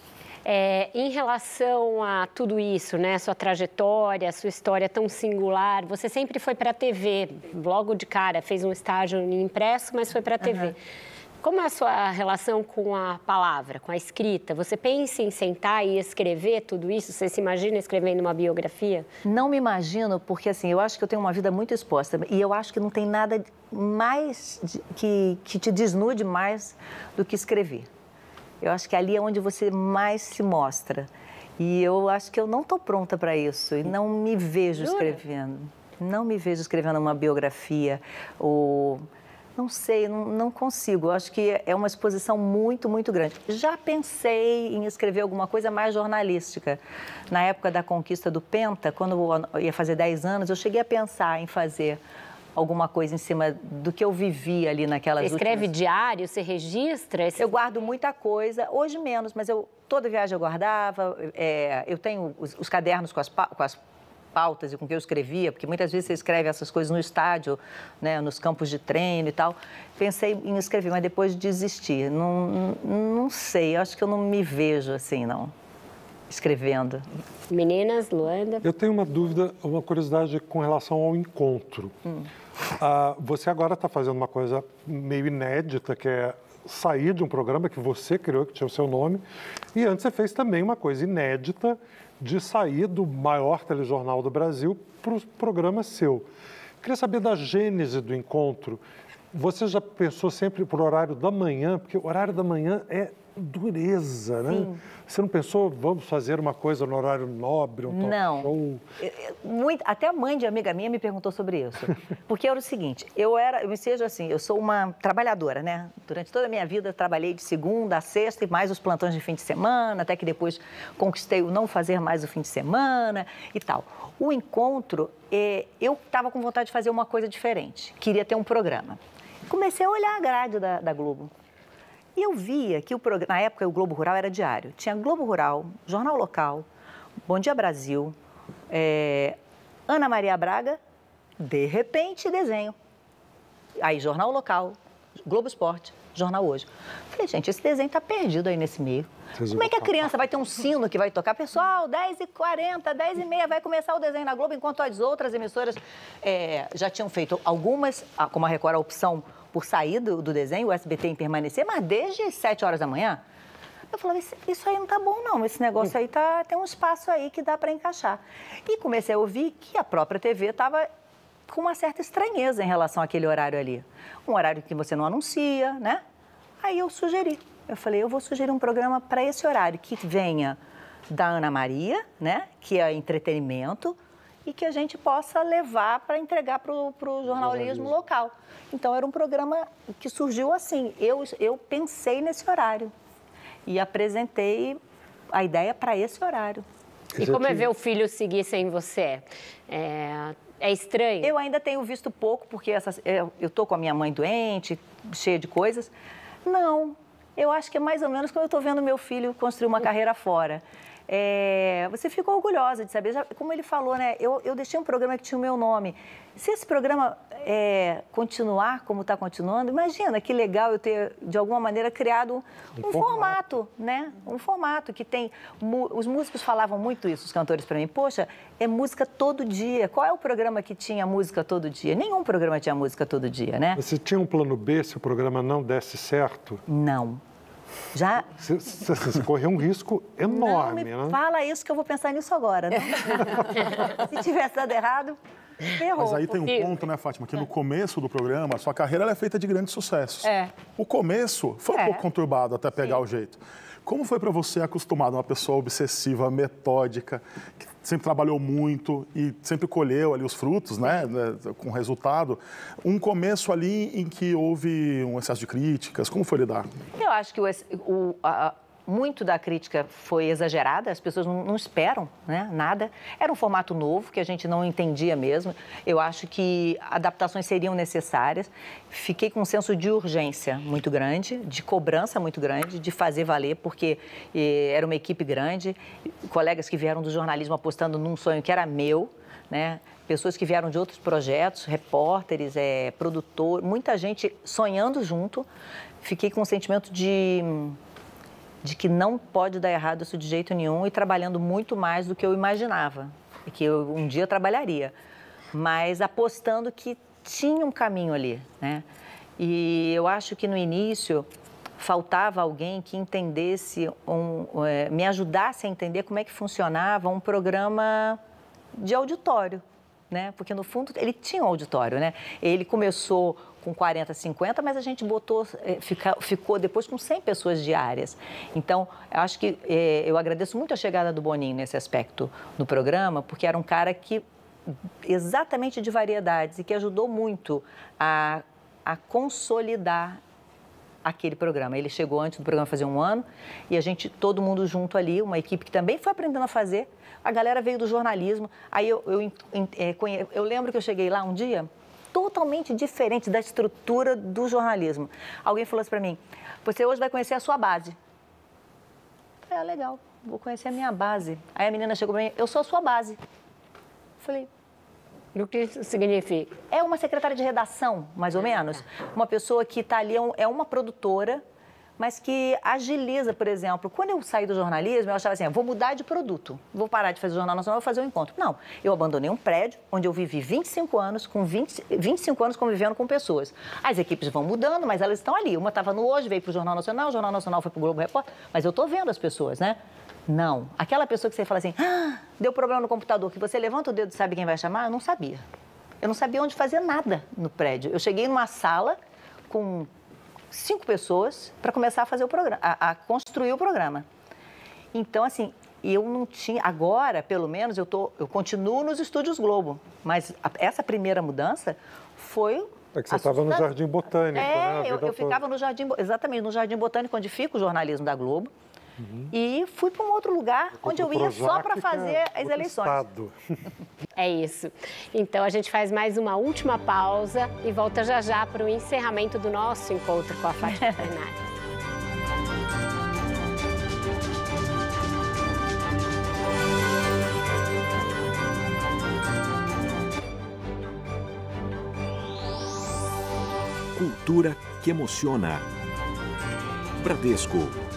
B: Em relação a tudo isso, né, sua trajetória, sua história tão singular, você sempre foi para a TV, logo de cara, fez um estágio em impresso, mas foi para a TV. Como é a sua relação com a palavra, com a escrita? Você pensa em sentar e escrever tudo isso? Você se imagina escrevendo uma biografia?
C: Não me imagino, porque assim, eu acho que eu tenho uma vida muito exposta e eu acho que não tem nada mais que te desnude mais do que escrever. Eu acho que ali é onde você mais se mostra. E eu acho que eu não estou pronta para isso. E não me vejo escrevendo. Não me vejo escrevendo uma biografia. Ou... Não sei, não consigo. Eu acho que é uma exposição muito, muito grande. Já pensei em escrever alguma coisa mais jornalística. Na época da conquista do Penta, quando eu ia fazer 10 anos, eu cheguei a pensar em fazer alguma coisa em cima do que eu vivi ali naquelas
B: Você escreve diário, você registra?
C: Eu guardo muita coisa, hoje menos, mas toda viagem eu guardava. Eu tenho os cadernos com as pautas e com que eu escrevia, porque muitas vezes você escreve essas coisas no estádio, né, nos campos de treino e tal. Pensei em escrever, mas depois desisti. Não sei, acho que eu não me vejo assim, não, escrevendo.
B: Meninas, Luanda?
H: Eu tenho uma dúvida, uma curiosidade com relação ao encontro. Você agora está fazendo uma coisa meio inédita, que é sair de um programa que você criou, que tinha o seu nome, e antes você fez também uma coisa inédita, de sair do maior telejornal do Brasil para o programa seu. Queria saber da gênese do encontro. Você já pensou sempre para o horário da manhã? Porque o horário da manhã é dureza, né?
C: Sim.
H: Você não pensou, vamos fazer uma coisa no horário nobre, um talk show?
C: Até a mãe de amiga minha me perguntou sobre isso. Porque era o seguinte, eu sou uma trabalhadora, né? Durante toda a minha vida, trabalhei de segunda a sexta e mais os plantões de fim de semana, até que depois conquistei o não fazer mais o fim de semana e tal. O encontro, eu estava com vontade de fazer uma coisa diferente, queria ter um programa. Comecei a olhar a grade da Globo. E eu via que na época o Globo Rural era diário. Tinha Globo Rural, Jornal Local, Bom Dia Brasil, Ana Maria Braga, de repente desenho. Aí Jornal Local, Globo Esporte, Jornal Hoje. Falei, gente, esse desenho está perdido aí nesse meio. Como é que a criança vai ter um sino que vai tocar? Pessoal, 10h40, 10h30 vai começar o desenho na Globo, enquanto as outras emissoras já tinham feito algumas, como a Record, a opção por sair do desenho, o SBT em permanecer, mas desde 7 horas da manhã. Eu falava, isso aí não tá bom não, esse negócio aí tem um espaço aí que dá para encaixar. E comecei a ouvir que a própria TV estava com uma certa estranheza em relação àquele horário ali. Um horário que você não anuncia, né? Aí eu sugeri. Eu falei, eu vou sugerir um programa para esse horário, que venha da Ana Maria, né? Que é entretenimento, e que a gente possa levar para entregar para o jornalismo local. Então, era um programa que surgiu assim. Eu pensei nesse horário e apresentei a ideia para esse horário.
B: E como é ver o filho seguir sem você? É estranho?
C: Eu ainda tenho visto pouco, porque eu estou com a minha mãe doente, cheia de coisas. Não, eu acho que é mais ou menos como eu estou vendo meu filho construir uma carreira fora. Você ficou orgulhosa de saber, como ele falou, né? Eu deixei um programa que tinha o meu nome. Se esse programa continuar como está continuando, imagina que legal eu ter, de alguma maneira, criado um formato, né? Um formato que tem... Os músicos falavam muito isso, os cantores, para mim. Poxa, é música todo dia. Qual é o programa que tinha música todo dia? Nenhum programa tinha música todo dia, né?
H: Você tinha um plano B se o programa não desse certo?
C: Não. Já...
H: Você correu um risco enorme,
C: né? Fala isso que eu vou pensar nisso agora, né? Se tivesse dado errado, errou.
E: Mas aí tem um ponto, né, Fátima, que no começo do programa, a sua carreira ela é feita de grandes sucessos. O começo foi um pouco conturbado até pegar o jeito. Como foi para você, acostumado, uma pessoa obsessiva, metódica, que sempre trabalhou muito e sempre colheu ali os frutos, né, com resultado, um começo ali em que houve um excesso de críticas, como foi lidar?
C: Eu acho que muito da crítica foi exagerada, as pessoas não esperam, né, nada. Era um formato novo que a gente não entendia mesmo. Eu acho que adaptações seriam necessárias. Fiquei com um senso de urgência muito grande, de cobrança muito grande, de fazer valer, porque era uma equipe grande, colegas que vieram do jornalismo apostando num sonho que era meu, né? Pessoas que vieram de outros projetos, repórteres, produtor, muita gente sonhando junto. Fiquei com um sentimento de que não pode dar errado isso de jeito nenhum e trabalhando muito mais do que eu imaginava, e que eu um dia trabalharia, mas apostando que tinha um caminho ali, né? E eu acho que no início faltava alguém que entendesse, me ajudasse a entender como é que funcionava um programa de auditório, né? Porque no fundo ele tinha um auditório, né? Ele começou com 40, 50, mas a gente ficou depois com 100 pessoas diárias. Então, eu acho que eu agradeço muito a chegada do Boninho nesse aspecto no programa, porque era um cara que exatamente de variedades e que ajudou muito a consolidar aquele programa. Ele chegou antes do programa fazer um ano e todo mundo junto ali, uma equipe que também foi aprendendo a fazer. A galera veio do jornalismo. Aí eu lembro que eu cheguei lá um dia totalmente diferente da estrutura do jornalismo. Alguém falou assim para mim, você hoje vai conhecer a sua base. Eu falei, legal, vou conhecer a minha base. Aí a menina chegou para mim, eu sou a sua base. Eu falei,
B: o que isso significa?
C: É uma secretária de redação, mais ou menos. Uma pessoa que está ali, é uma produtora, mas que agiliza, por exemplo. Quando eu saí do jornalismo, eu achava assim, vou mudar de produto, vou parar de fazer o Jornal Nacional, vou fazer um encontro. Não, eu abandonei um prédio onde eu vivi 25 anos, 25 anos convivendo com pessoas. As equipes vão mudando, mas elas estão ali. Uma estava no Hoje, veio para o Jornal Nacional, o Jornal Nacional foi para o Globo Repórter, mas eu estou vendo as pessoas, né? Não. Aquela pessoa que você fala assim, deu problema no computador, que você levanta o dedo e sabe quem vai chamar, eu não sabia. Eu não sabia onde fazer nada no prédio. Eu cheguei numa sala com 5 pessoas para começar a fazer o programa, a construir o programa. Então, assim, eu não tinha... Agora, pelo menos, eu continuo nos Estúdios Globo, mas essa primeira mudança foi...
H: É que você estava no Jardim Botânico, né?
C: Eu ficava no Jardim... Exatamente, no Jardim Botânico, onde fica o jornalismo da Globo. E fui para um outro lugar onde eu ia só para fazer as eleições. Estado.
B: É isso. Então a gente faz mais uma última pausa e volta já já para o encerramento do nosso encontro com a Fátima Bernardes.
I: Cultura que emociona. Bradesco.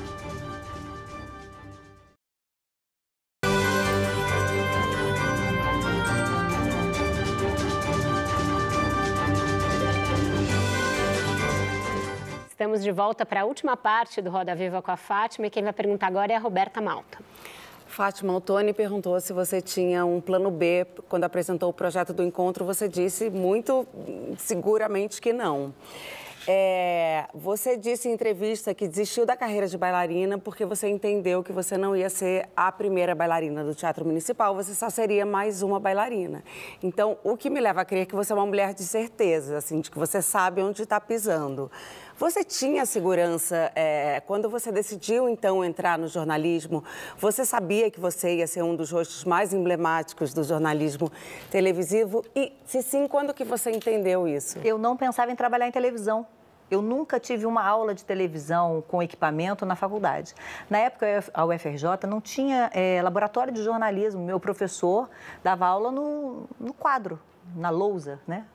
B: Estamos de volta para a última parte do Roda Viva com a Fátima e quem vai perguntar agora é a Roberta Malta.
D: Fátima, o Tony perguntou se você tinha um plano B. Quando apresentou o projeto do encontro, você disse muito seguramente que não. Você disse em entrevista que desistiu da carreira de bailarina porque você entendeu que você não ia ser a primeira bailarina do Teatro Municipal, você só seria mais uma bailarina. Então, o que me leva a crer que você é uma mulher de certeza, assim, de que você sabe onde está pisando. Você tinha segurança quando você decidiu, então, entrar no jornalismo? Você sabia que você ia ser um dos rostos mais emblemáticos do jornalismo televisivo? E, se sim, quando que você entendeu isso?
C: Eu não pensava em trabalhar em televisão. Eu nunca tive uma aula de televisão com equipamento na faculdade. Na época, a UFRJ não tinha laboratório de jornalismo. Meu professor dava aula no quadro, na lousa, né?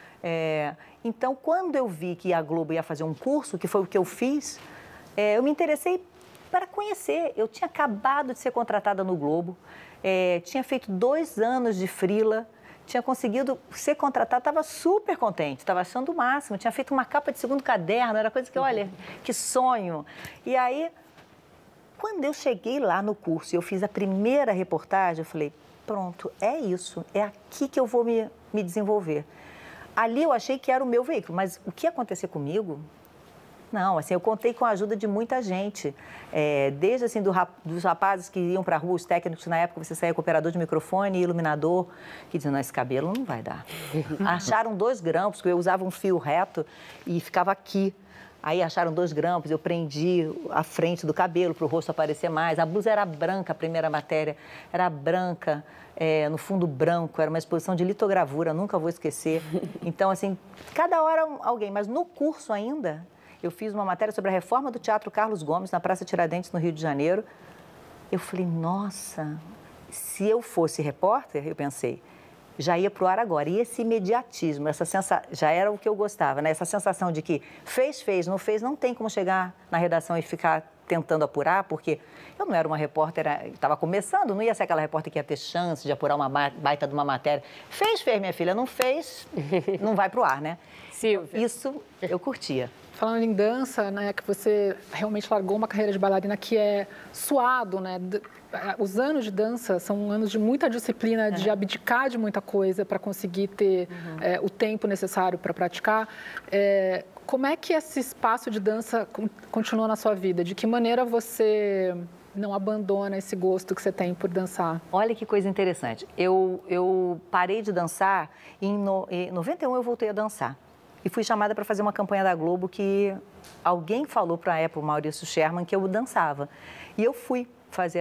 C: Então, quando eu vi que a Globo ia fazer um curso, que foi o que eu fiz, eu me interessei para conhecer. Eu tinha acabado de ser contratada no Globo, tinha feito 2 anos de freela, tinha conseguido ser contratada, estava super contente, estava achando o máximo, tinha feito uma capa de 2º caderno, era coisa que, olha, que sonho. E aí, quando eu cheguei lá no curso e eu fiz a primeira reportagem, eu falei, pronto, é isso, é aqui que eu vou me desenvolver. Ali eu achei que era o meu veículo, mas o que ia acontecer comigo? Não, assim, eu contei com a ajuda de muita gente, desde assim, dos rapazes que iam para a rua, os técnicos, na época você saía com operador de microfone e iluminador, que diziam, não, esse cabelo não vai dar. Acharam 2 grampos, porque eu usava um fio reto e ficava aqui. Aí acharam 2 grampos, eu prendi a frente do cabelo para o rosto aparecer mais. A blusa era branca, a primeira matéria era branca, no fundo branco, era uma exposição de litogravura, nunca vou esquecer. Então, assim, cada hora alguém, mas no curso ainda... Eu fiz uma matéria sobre a reforma do Teatro Carlos Gomes, na Praça Tiradentes, no Rio de Janeiro. Eu falei, nossa, se eu fosse repórter, eu pensei, já ia para o ar agora. E esse imediatismo, essa sensação, já era o que eu gostava, né? Essa sensação de que fez, não fez, não tem como chegar na redação e ficar tentando apurar, porque eu não era uma repórter, estava começando, não ia ser aquela repórter que ia ter chance de apurar uma baita de uma matéria. Fez, minha filha, não fez, não vai para o ar, né?
B: Silvia.
C: Isso eu curtia.
F: Falando em dança, né, que você realmente largou uma carreira de bailarina que é suado, né? Os anos de dança são anos de muita disciplina, de abdicar de muita coisa para conseguir ter o tempo necessário para praticar. Como é que esse espaço de dança continua na sua vida? De que maneira você não abandona esse gosto que você tem por dançar?
C: Olha que coisa interessante. Eu parei de dançar e em 91 eu voltei a dançar. E fui chamada para fazer uma campanha da Globo que alguém falou para a época, o Maurício Sherman, que eu dançava. E eu fui fazer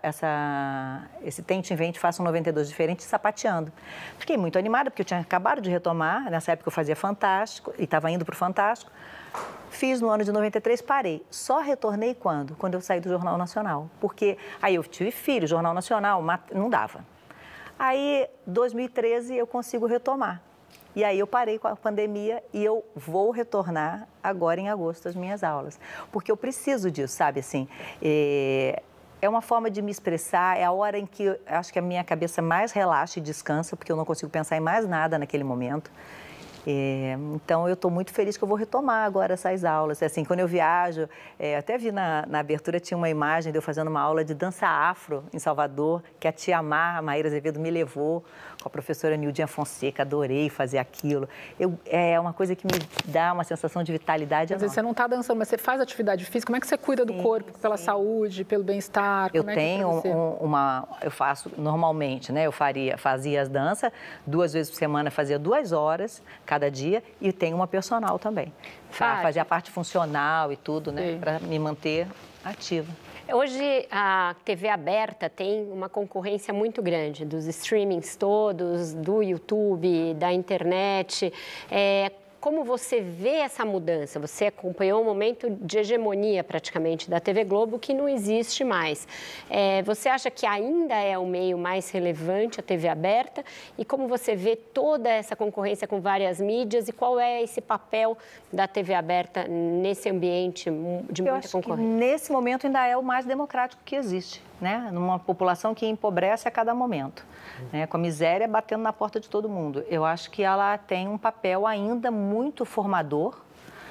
C: esse Tente, Invente, Faça um 92 diferente, sapateando. Fiquei muito animada, porque eu tinha acabado de retomar, nessa época eu fazia Fantástico, e estava indo para o Fantástico. Fiz no ano de 93, parei. Só retornei quando? Quando eu saí do Jornal Nacional. Porque aí eu tive filho, Jornal Nacional, não dava. Aí, 2013, eu consigo retomar. E aí eu parei com a pandemia e eu vou retornar agora em agosto às minhas aulas. Porque eu preciso disso, sabe? Assim, é uma forma de me expressar, é a hora em que eu acho que a minha cabeça mais relaxa e descansa, porque eu não consigo pensar em mais nada naquele momento. Então, eu estou muito feliz que eu vou retomar agora essas aulas. Assim, quando eu viajo, até vi na abertura, tinha uma imagem de eu fazendo uma aula de dança afro em Salvador, que a tia Mar, Maíra Azevedo, me levou com a professora Nildinha Fonseca, adorei fazer aquilo. É uma coisa que me dá uma sensação de vitalidade.
F: Às vezes você não está dançando, mas você faz atividade física. Como é que você cuida do corpo, pela saúde, pelo bem-estar?
C: Eu tenho eu faço normalmente, né? Eu fazia as danças, 2 vezes por semana, fazia 2 horas cada dia, e tenho uma personal também, para fazer a parte funcional e tudo, né? Para me manter ativa.
B: Hoje, a TV aberta tem uma concorrência muito grande dos streamings todos, do YouTube, da internet. Como você vê essa mudança? Você acompanhou um momento de hegemonia, praticamente, da TV Globo, que não existe mais. Você acha que ainda é o meio mais relevante, a TV aberta? E como você vê toda essa concorrência com várias mídias? E qual é esse papel da TV aberta nesse ambiente de muita concorrência?
C: Nesse momento ainda é o mais democrático que existe, né? Numa população que empobrece a cada momento, né? Com a miséria batendo na porta de todo mundo. Eu acho que ela tem um papel ainda muito formador,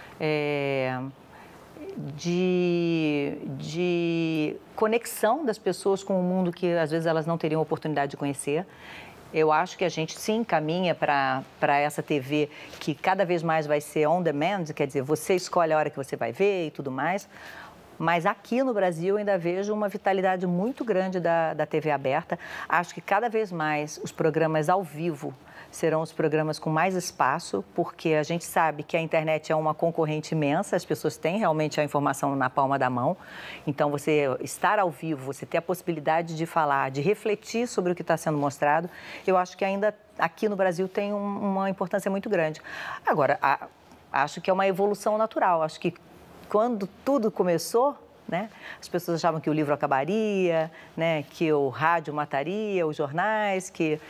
C: de conexão das pessoas com o mundo que às vezes elas não teriam oportunidade de conhecer. Eu acho que a gente sim caminha para essa TV que cada vez mais vai ser on demand, quer dizer, você escolhe a hora que você vai ver e tudo mais. Mas aqui no Brasil eu ainda vejo uma vitalidade muito grande da TV aberta. Acho que cada vez mais os programas ao vivo serão os programas com mais espaço, porque a gente sabe que a internet é uma concorrente imensa, as pessoas têm realmente a informação na palma da mão. Então, você estar ao vivo, você ter a possibilidade de falar, de refletir sobre o que está sendo mostrado, eu acho que ainda aqui no Brasil tem uma importância muito grande. Agora, acho que é uma evolução natural. Acho que quando tudo começou, né, as pessoas achavam que o livro acabaria, né, que o rádio mataria os jornais, que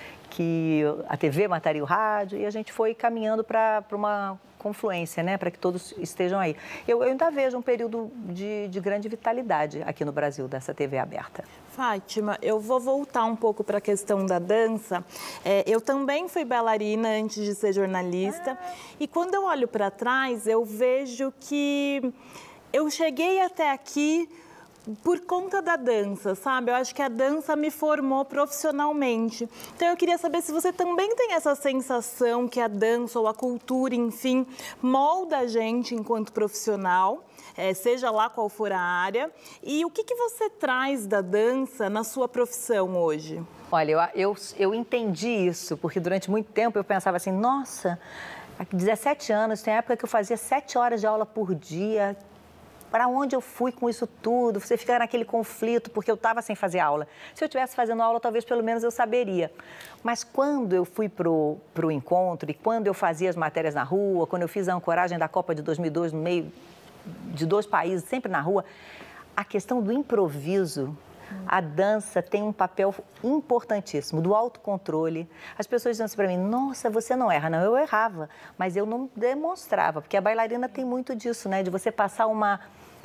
C: a TV mataria o rádio, e a gente foi caminhando para uma confluência, né, para que todos estejam aí. Eu ainda vejo um período de grande vitalidade aqui no Brasil dessa TV aberta.
G: Fátima, eu vou voltar um pouco para a questão da dança. Eu também fui bailarina antes de ser jornalista, e quando eu olho para trás, eu vejo que eu cheguei até aqui por conta da dança, sabe? Eu acho que a dança me formou profissionalmente. Então, eu queria saber se você também tem essa sensação que a dança ou a cultura, enfim, molda a gente enquanto profissional, seja lá qual for a área. E o que você traz da dança na sua profissão hoje?
C: Olha, eu entendi isso, porque durante muito tempo eu pensava assim, nossa, há 17 anos, tem época que eu fazia 7 horas de aula por dia. Para onde eu fui com isso tudo? Você fica naquele conflito, porque eu estava sem fazer aula. Se eu estivesse fazendo aula, talvez pelo menos eu saberia. Mas quando eu fui para o encontro e quando eu fazia as matérias na rua, quando eu fiz a ancoragem da Copa de 2002 no meio de 2 países, sempre na rua, a questão do improviso, a dança tem um papel importantíssimo, do autocontrole. As pessoas dizem assim para mim, nossa, você não erra. Não, eu errava, mas eu não demonstrava, porque a bailarina tem muito disso, né? De você passar uma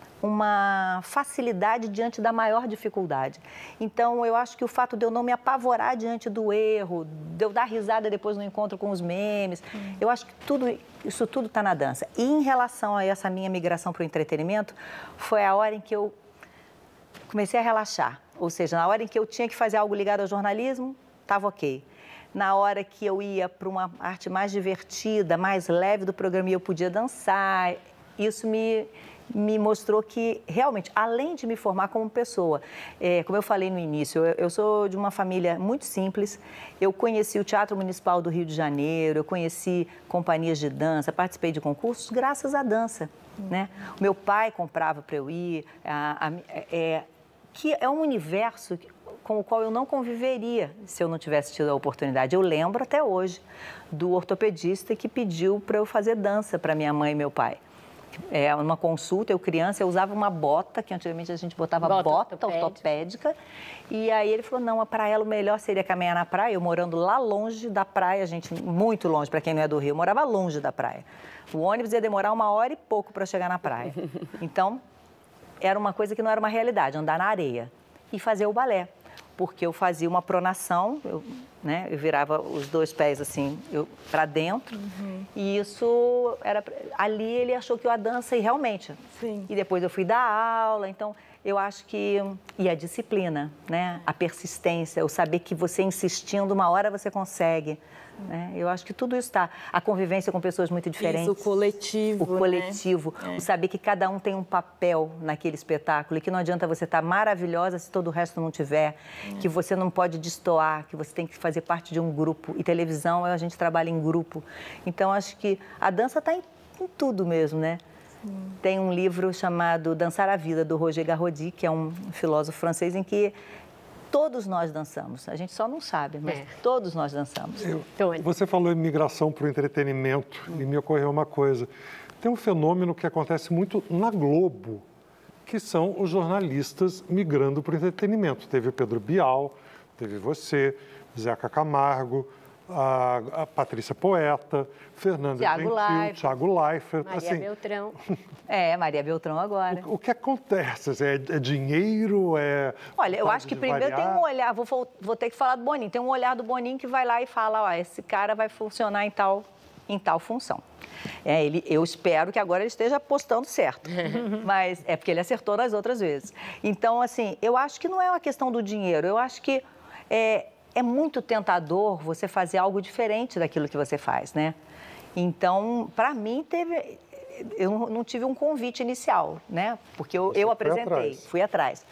C: facilidade diante da maior dificuldade. Então, eu acho que o fato de eu não me apavorar diante do erro, de eu dar risada depois no encontro com os memes, eu acho que isso tudo está na dança. E em relação a essa minha migração para o entretenimento, foi a hora em que eu comecei a relaxar. Ou seja, na hora em que eu tinha que fazer algo ligado ao jornalismo, estava ok. Na hora que eu ia para uma arte mais divertida, mais leve do programa e eu podia dançar, isso me mostrou que, realmente, além de me formar como pessoa, como eu falei no início, eu sou de uma família muito simples, eu conheci o Teatro Municipal do Rio de Janeiro, eu conheci companhias de dança, participei de concursos graças à dança, né? O meu pai comprava para eu ir, que é um universo com o qual eu não conviveria se eu não tivesse tido a oportunidade. Eu lembro até hoje do ortopedista que pediu para eu fazer dança para minha mãe e meu pai. numa consulta, eu criança, eu usava uma bota, que antigamente a gente botava bota ortopédica. E aí ele falou, não, para ela o melhor seria caminhar na praia. Eu morando lá longe da praia, gente, muito longe, para quem não é do Rio, eu morava longe da praia. O ônibus ia demorar 1 hora e pouco para chegar na praia. Então, era uma coisa que não era uma realidade, andar na areia e fazer o balé. Porque eu fazia uma pronação, eu virava os 2 pés assim, para dentro. E isso era... Ali ele achou que eu a dança, e realmente.
G: Sim.
C: E depois eu fui dar aula, então eu acho que... E a disciplina, né? A persistência, o saber que você insistindo, uma hora você consegue. Né? Eu acho que tudo isso está. A convivência com pessoas muito diferentes.
G: Isso, o coletivo.
C: O coletivo, né? O saber que cada um tem um papel naquele espetáculo e que não adianta você estar maravilhosa se todo o resto não tiver, que você não pode destoar, que você tem que fazer parte de um grupo. E televisão, a gente trabalha em grupo. Então, acho que a dança está em tudo mesmo, né? Tem um livro chamado Dançar a Vida, do Roger Garaudy, que é um filósofo francês, em que todos nós dançamos. A gente só não sabe, mas todos nós dançamos.
H: Você falou em migração para o entretenimento e me ocorreu uma coisa. Tem um fenômeno que acontece muito na Globo, que são os jornalistas migrando para o entretenimento. Teve o Pedro Bial, teve você, Zeca Camargo, a Patrícia Poeta, Fernanda Gentil, Thiago Leifert.
B: Maria Beltrão.
C: Maria Beltrão agora.
H: O que acontece? É dinheiro?
C: Olha, eu acho que primeiro tem um olhar, vou ter que falar do Boninho, tem um olhar do Boninho que vai lá e fala, esse cara vai funcionar em tal função. Eu espero que agora ele esteja apostando certo, mas é porque ele acertou nas outras vezes. Então, assim, eu acho que não é uma questão do dinheiro, eu acho que é muito tentador você fazer algo diferente daquilo que você faz, né? Então, para mim, eu não tive um convite inicial, né? Porque eu apresentei, fui atrás.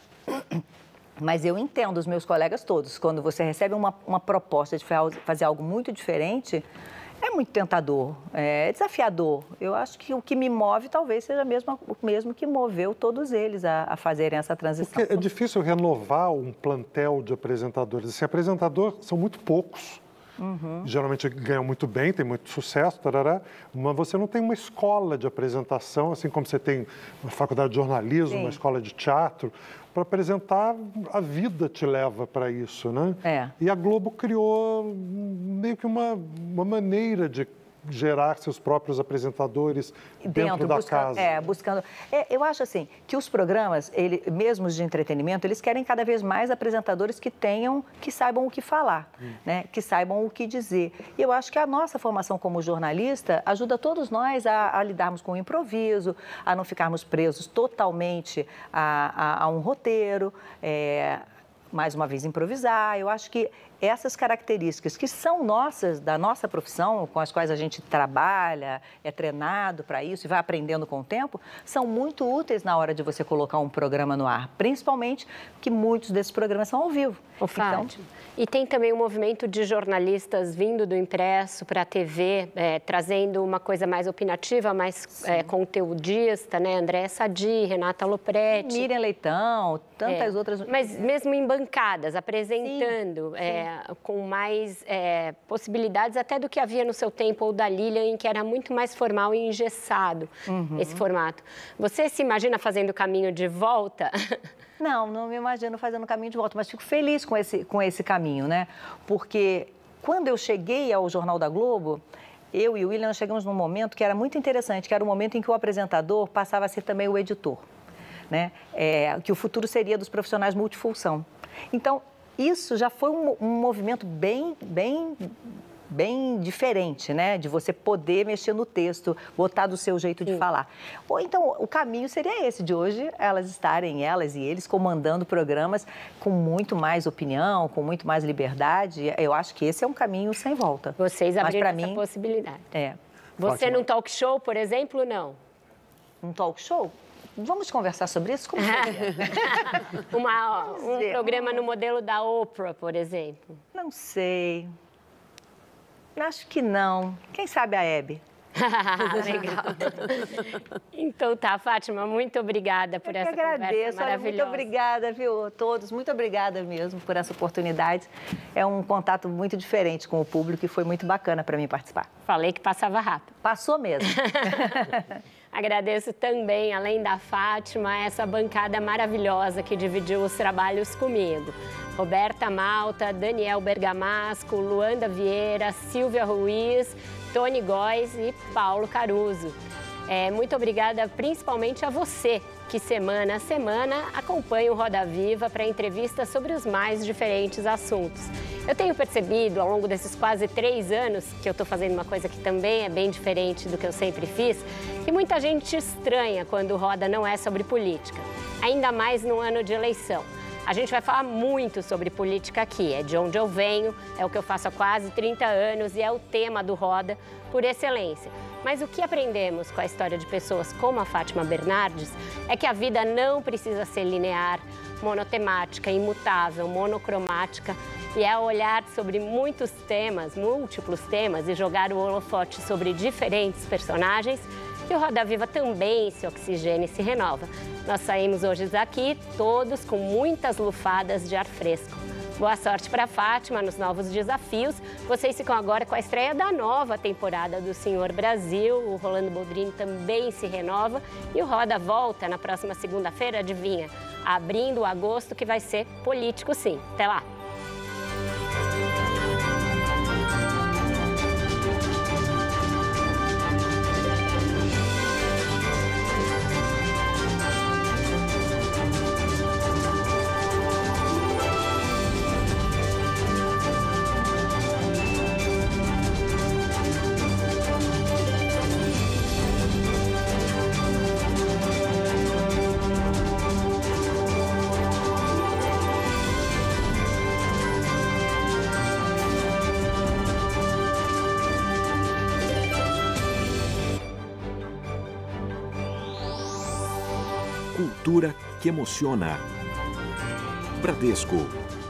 C: Mas eu entendo os meus colegas todos. Quando você recebe uma proposta de fazer algo muito diferente, é muito tentador, é desafiador. Eu acho que o que me move talvez seja o mesmo que moveu todos eles a fazerem essa transição.
H: Porque é difícil renovar um plantel de apresentadores. Assim, apresentador são muito poucos. Geralmente ganham muito bem, tem muito sucesso, mas você não tem uma escola de apresentação, assim como você tem uma faculdade de jornalismo, uma escola de teatro. Para apresentar, a vida te leva para isso, né? E a Globo criou meio que uma maneira de gerar seus próprios apresentadores dentro da casa.
C: Buscando. Eu acho assim, que os programas, mesmo de entretenimento, eles querem cada vez mais apresentadores que saibam o que falar, né? Que saibam o que dizer. E eu acho que a nossa formação como jornalista ajuda todos nós a lidarmos com o improviso, a não ficarmos presos totalmente a um roteiro, mais uma vez improvisar. Eu acho que essas características que são nossas, da nossa profissão, com as quais a gente trabalha, é treinado para isso e vai aprendendo com o tempo, são muito úteis na hora de você colocar um programa no ar, principalmente que muitos desses programas são ao vivo.
B: E tem também um movimento de jornalistas vindo do impresso para a TV, trazendo uma coisa mais opinativa, mais conteudista, né? Andréa Sadi, Renata Lopretti.
C: Miriam Leitão, tantas outras.
B: Mas mesmo em bancadas, apresentando, com mais possibilidades até do que havia no seu tempo, ou da Lilian, em que era muito mais formal e engessado esse formato. Você se imagina fazendo o caminho de volta?
C: Não me imagino fazendo o caminho de volta, mas fico feliz com esse caminho, né? Porque quando eu cheguei ao Jornal da Globo, eu e o William chegamos num momento que era muito interessante, que era o momento em que o apresentador passava a ser também o editor, né? Que o futuro seria dos profissionais multifunção. Então, isso já foi um movimento bem diferente, né? De você poder mexer no texto, botar do seu jeito de falar. Ou então, o caminho seria esse, de hoje elas e eles comandando programas com muito mais opinião, com muito mais liberdade. Eu acho que esse é um caminho sem volta.
B: Vocês abriram essa possibilidade. Você num talk show, por exemplo, não?
C: Um talk show? Vamos conversar sobre isso? Como seria?
B: Um programa no modelo da Oprah, por exemplo?
C: Não sei. Acho que não. Quem sabe a Hebe?
B: Legal. Então tá, Fátima, muito obrigada por essa conversa maravilhosa.
C: Muito obrigada, viu, a todos. Muito obrigada mesmo por essa oportunidade. É um contato muito diferente com o público e foi muito bacana para mim participar.
B: Falei que passava rápido.
C: Passou mesmo.
B: Agradeço também, além da Fátima, essa bancada maravilhosa que dividiu os trabalhos comigo. Roberta Malta, Daniel Bergamasco, Luanda Vieira, Silvia Ruiz, Tony Góes e Paulo Caruso. Muito obrigada principalmente a você, que semana a semana acompanha o Roda Viva para entrevistas sobre os mais diferentes assuntos. Eu tenho percebido, ao longo desses quase 3 anos, que eu estou fazendo uma coisa que também é bem diferente do que eu sempre fiz, que muita gente estranha quando o Roda não é sobre política, ainda mais no ano de eleição. A gente vai falar muito sobre política aqui, é de onde eu venho, é o que eu faço há quase 30 anos e é o tema do Roda por excelência. Mas o que aprendemos com a história de pessoas como a Fátima Bernardes é que a vida não precisa ser linear, monotemática, imutável, monocromática, e é olhar sobre muitos temas, múltiplos temas, e jogar o holofote sobre diferentes personagens, que o Roda Viva também se oxigena e se renova. Nós saímos hoje daqui todos com muitas lufadas de ar fresco. Boa sorte para a Fátima nos novos desafios. Vocês ficam agora com a estreia da nova temporada do Senhor Brasil. O Rolando Boldrini também se renova. E o Roda volta na próxima segunda-feira, adivinha? Abrindo agosto, que vai ser político sim. Até lá!
I: Cultura que emociona. Bradesco.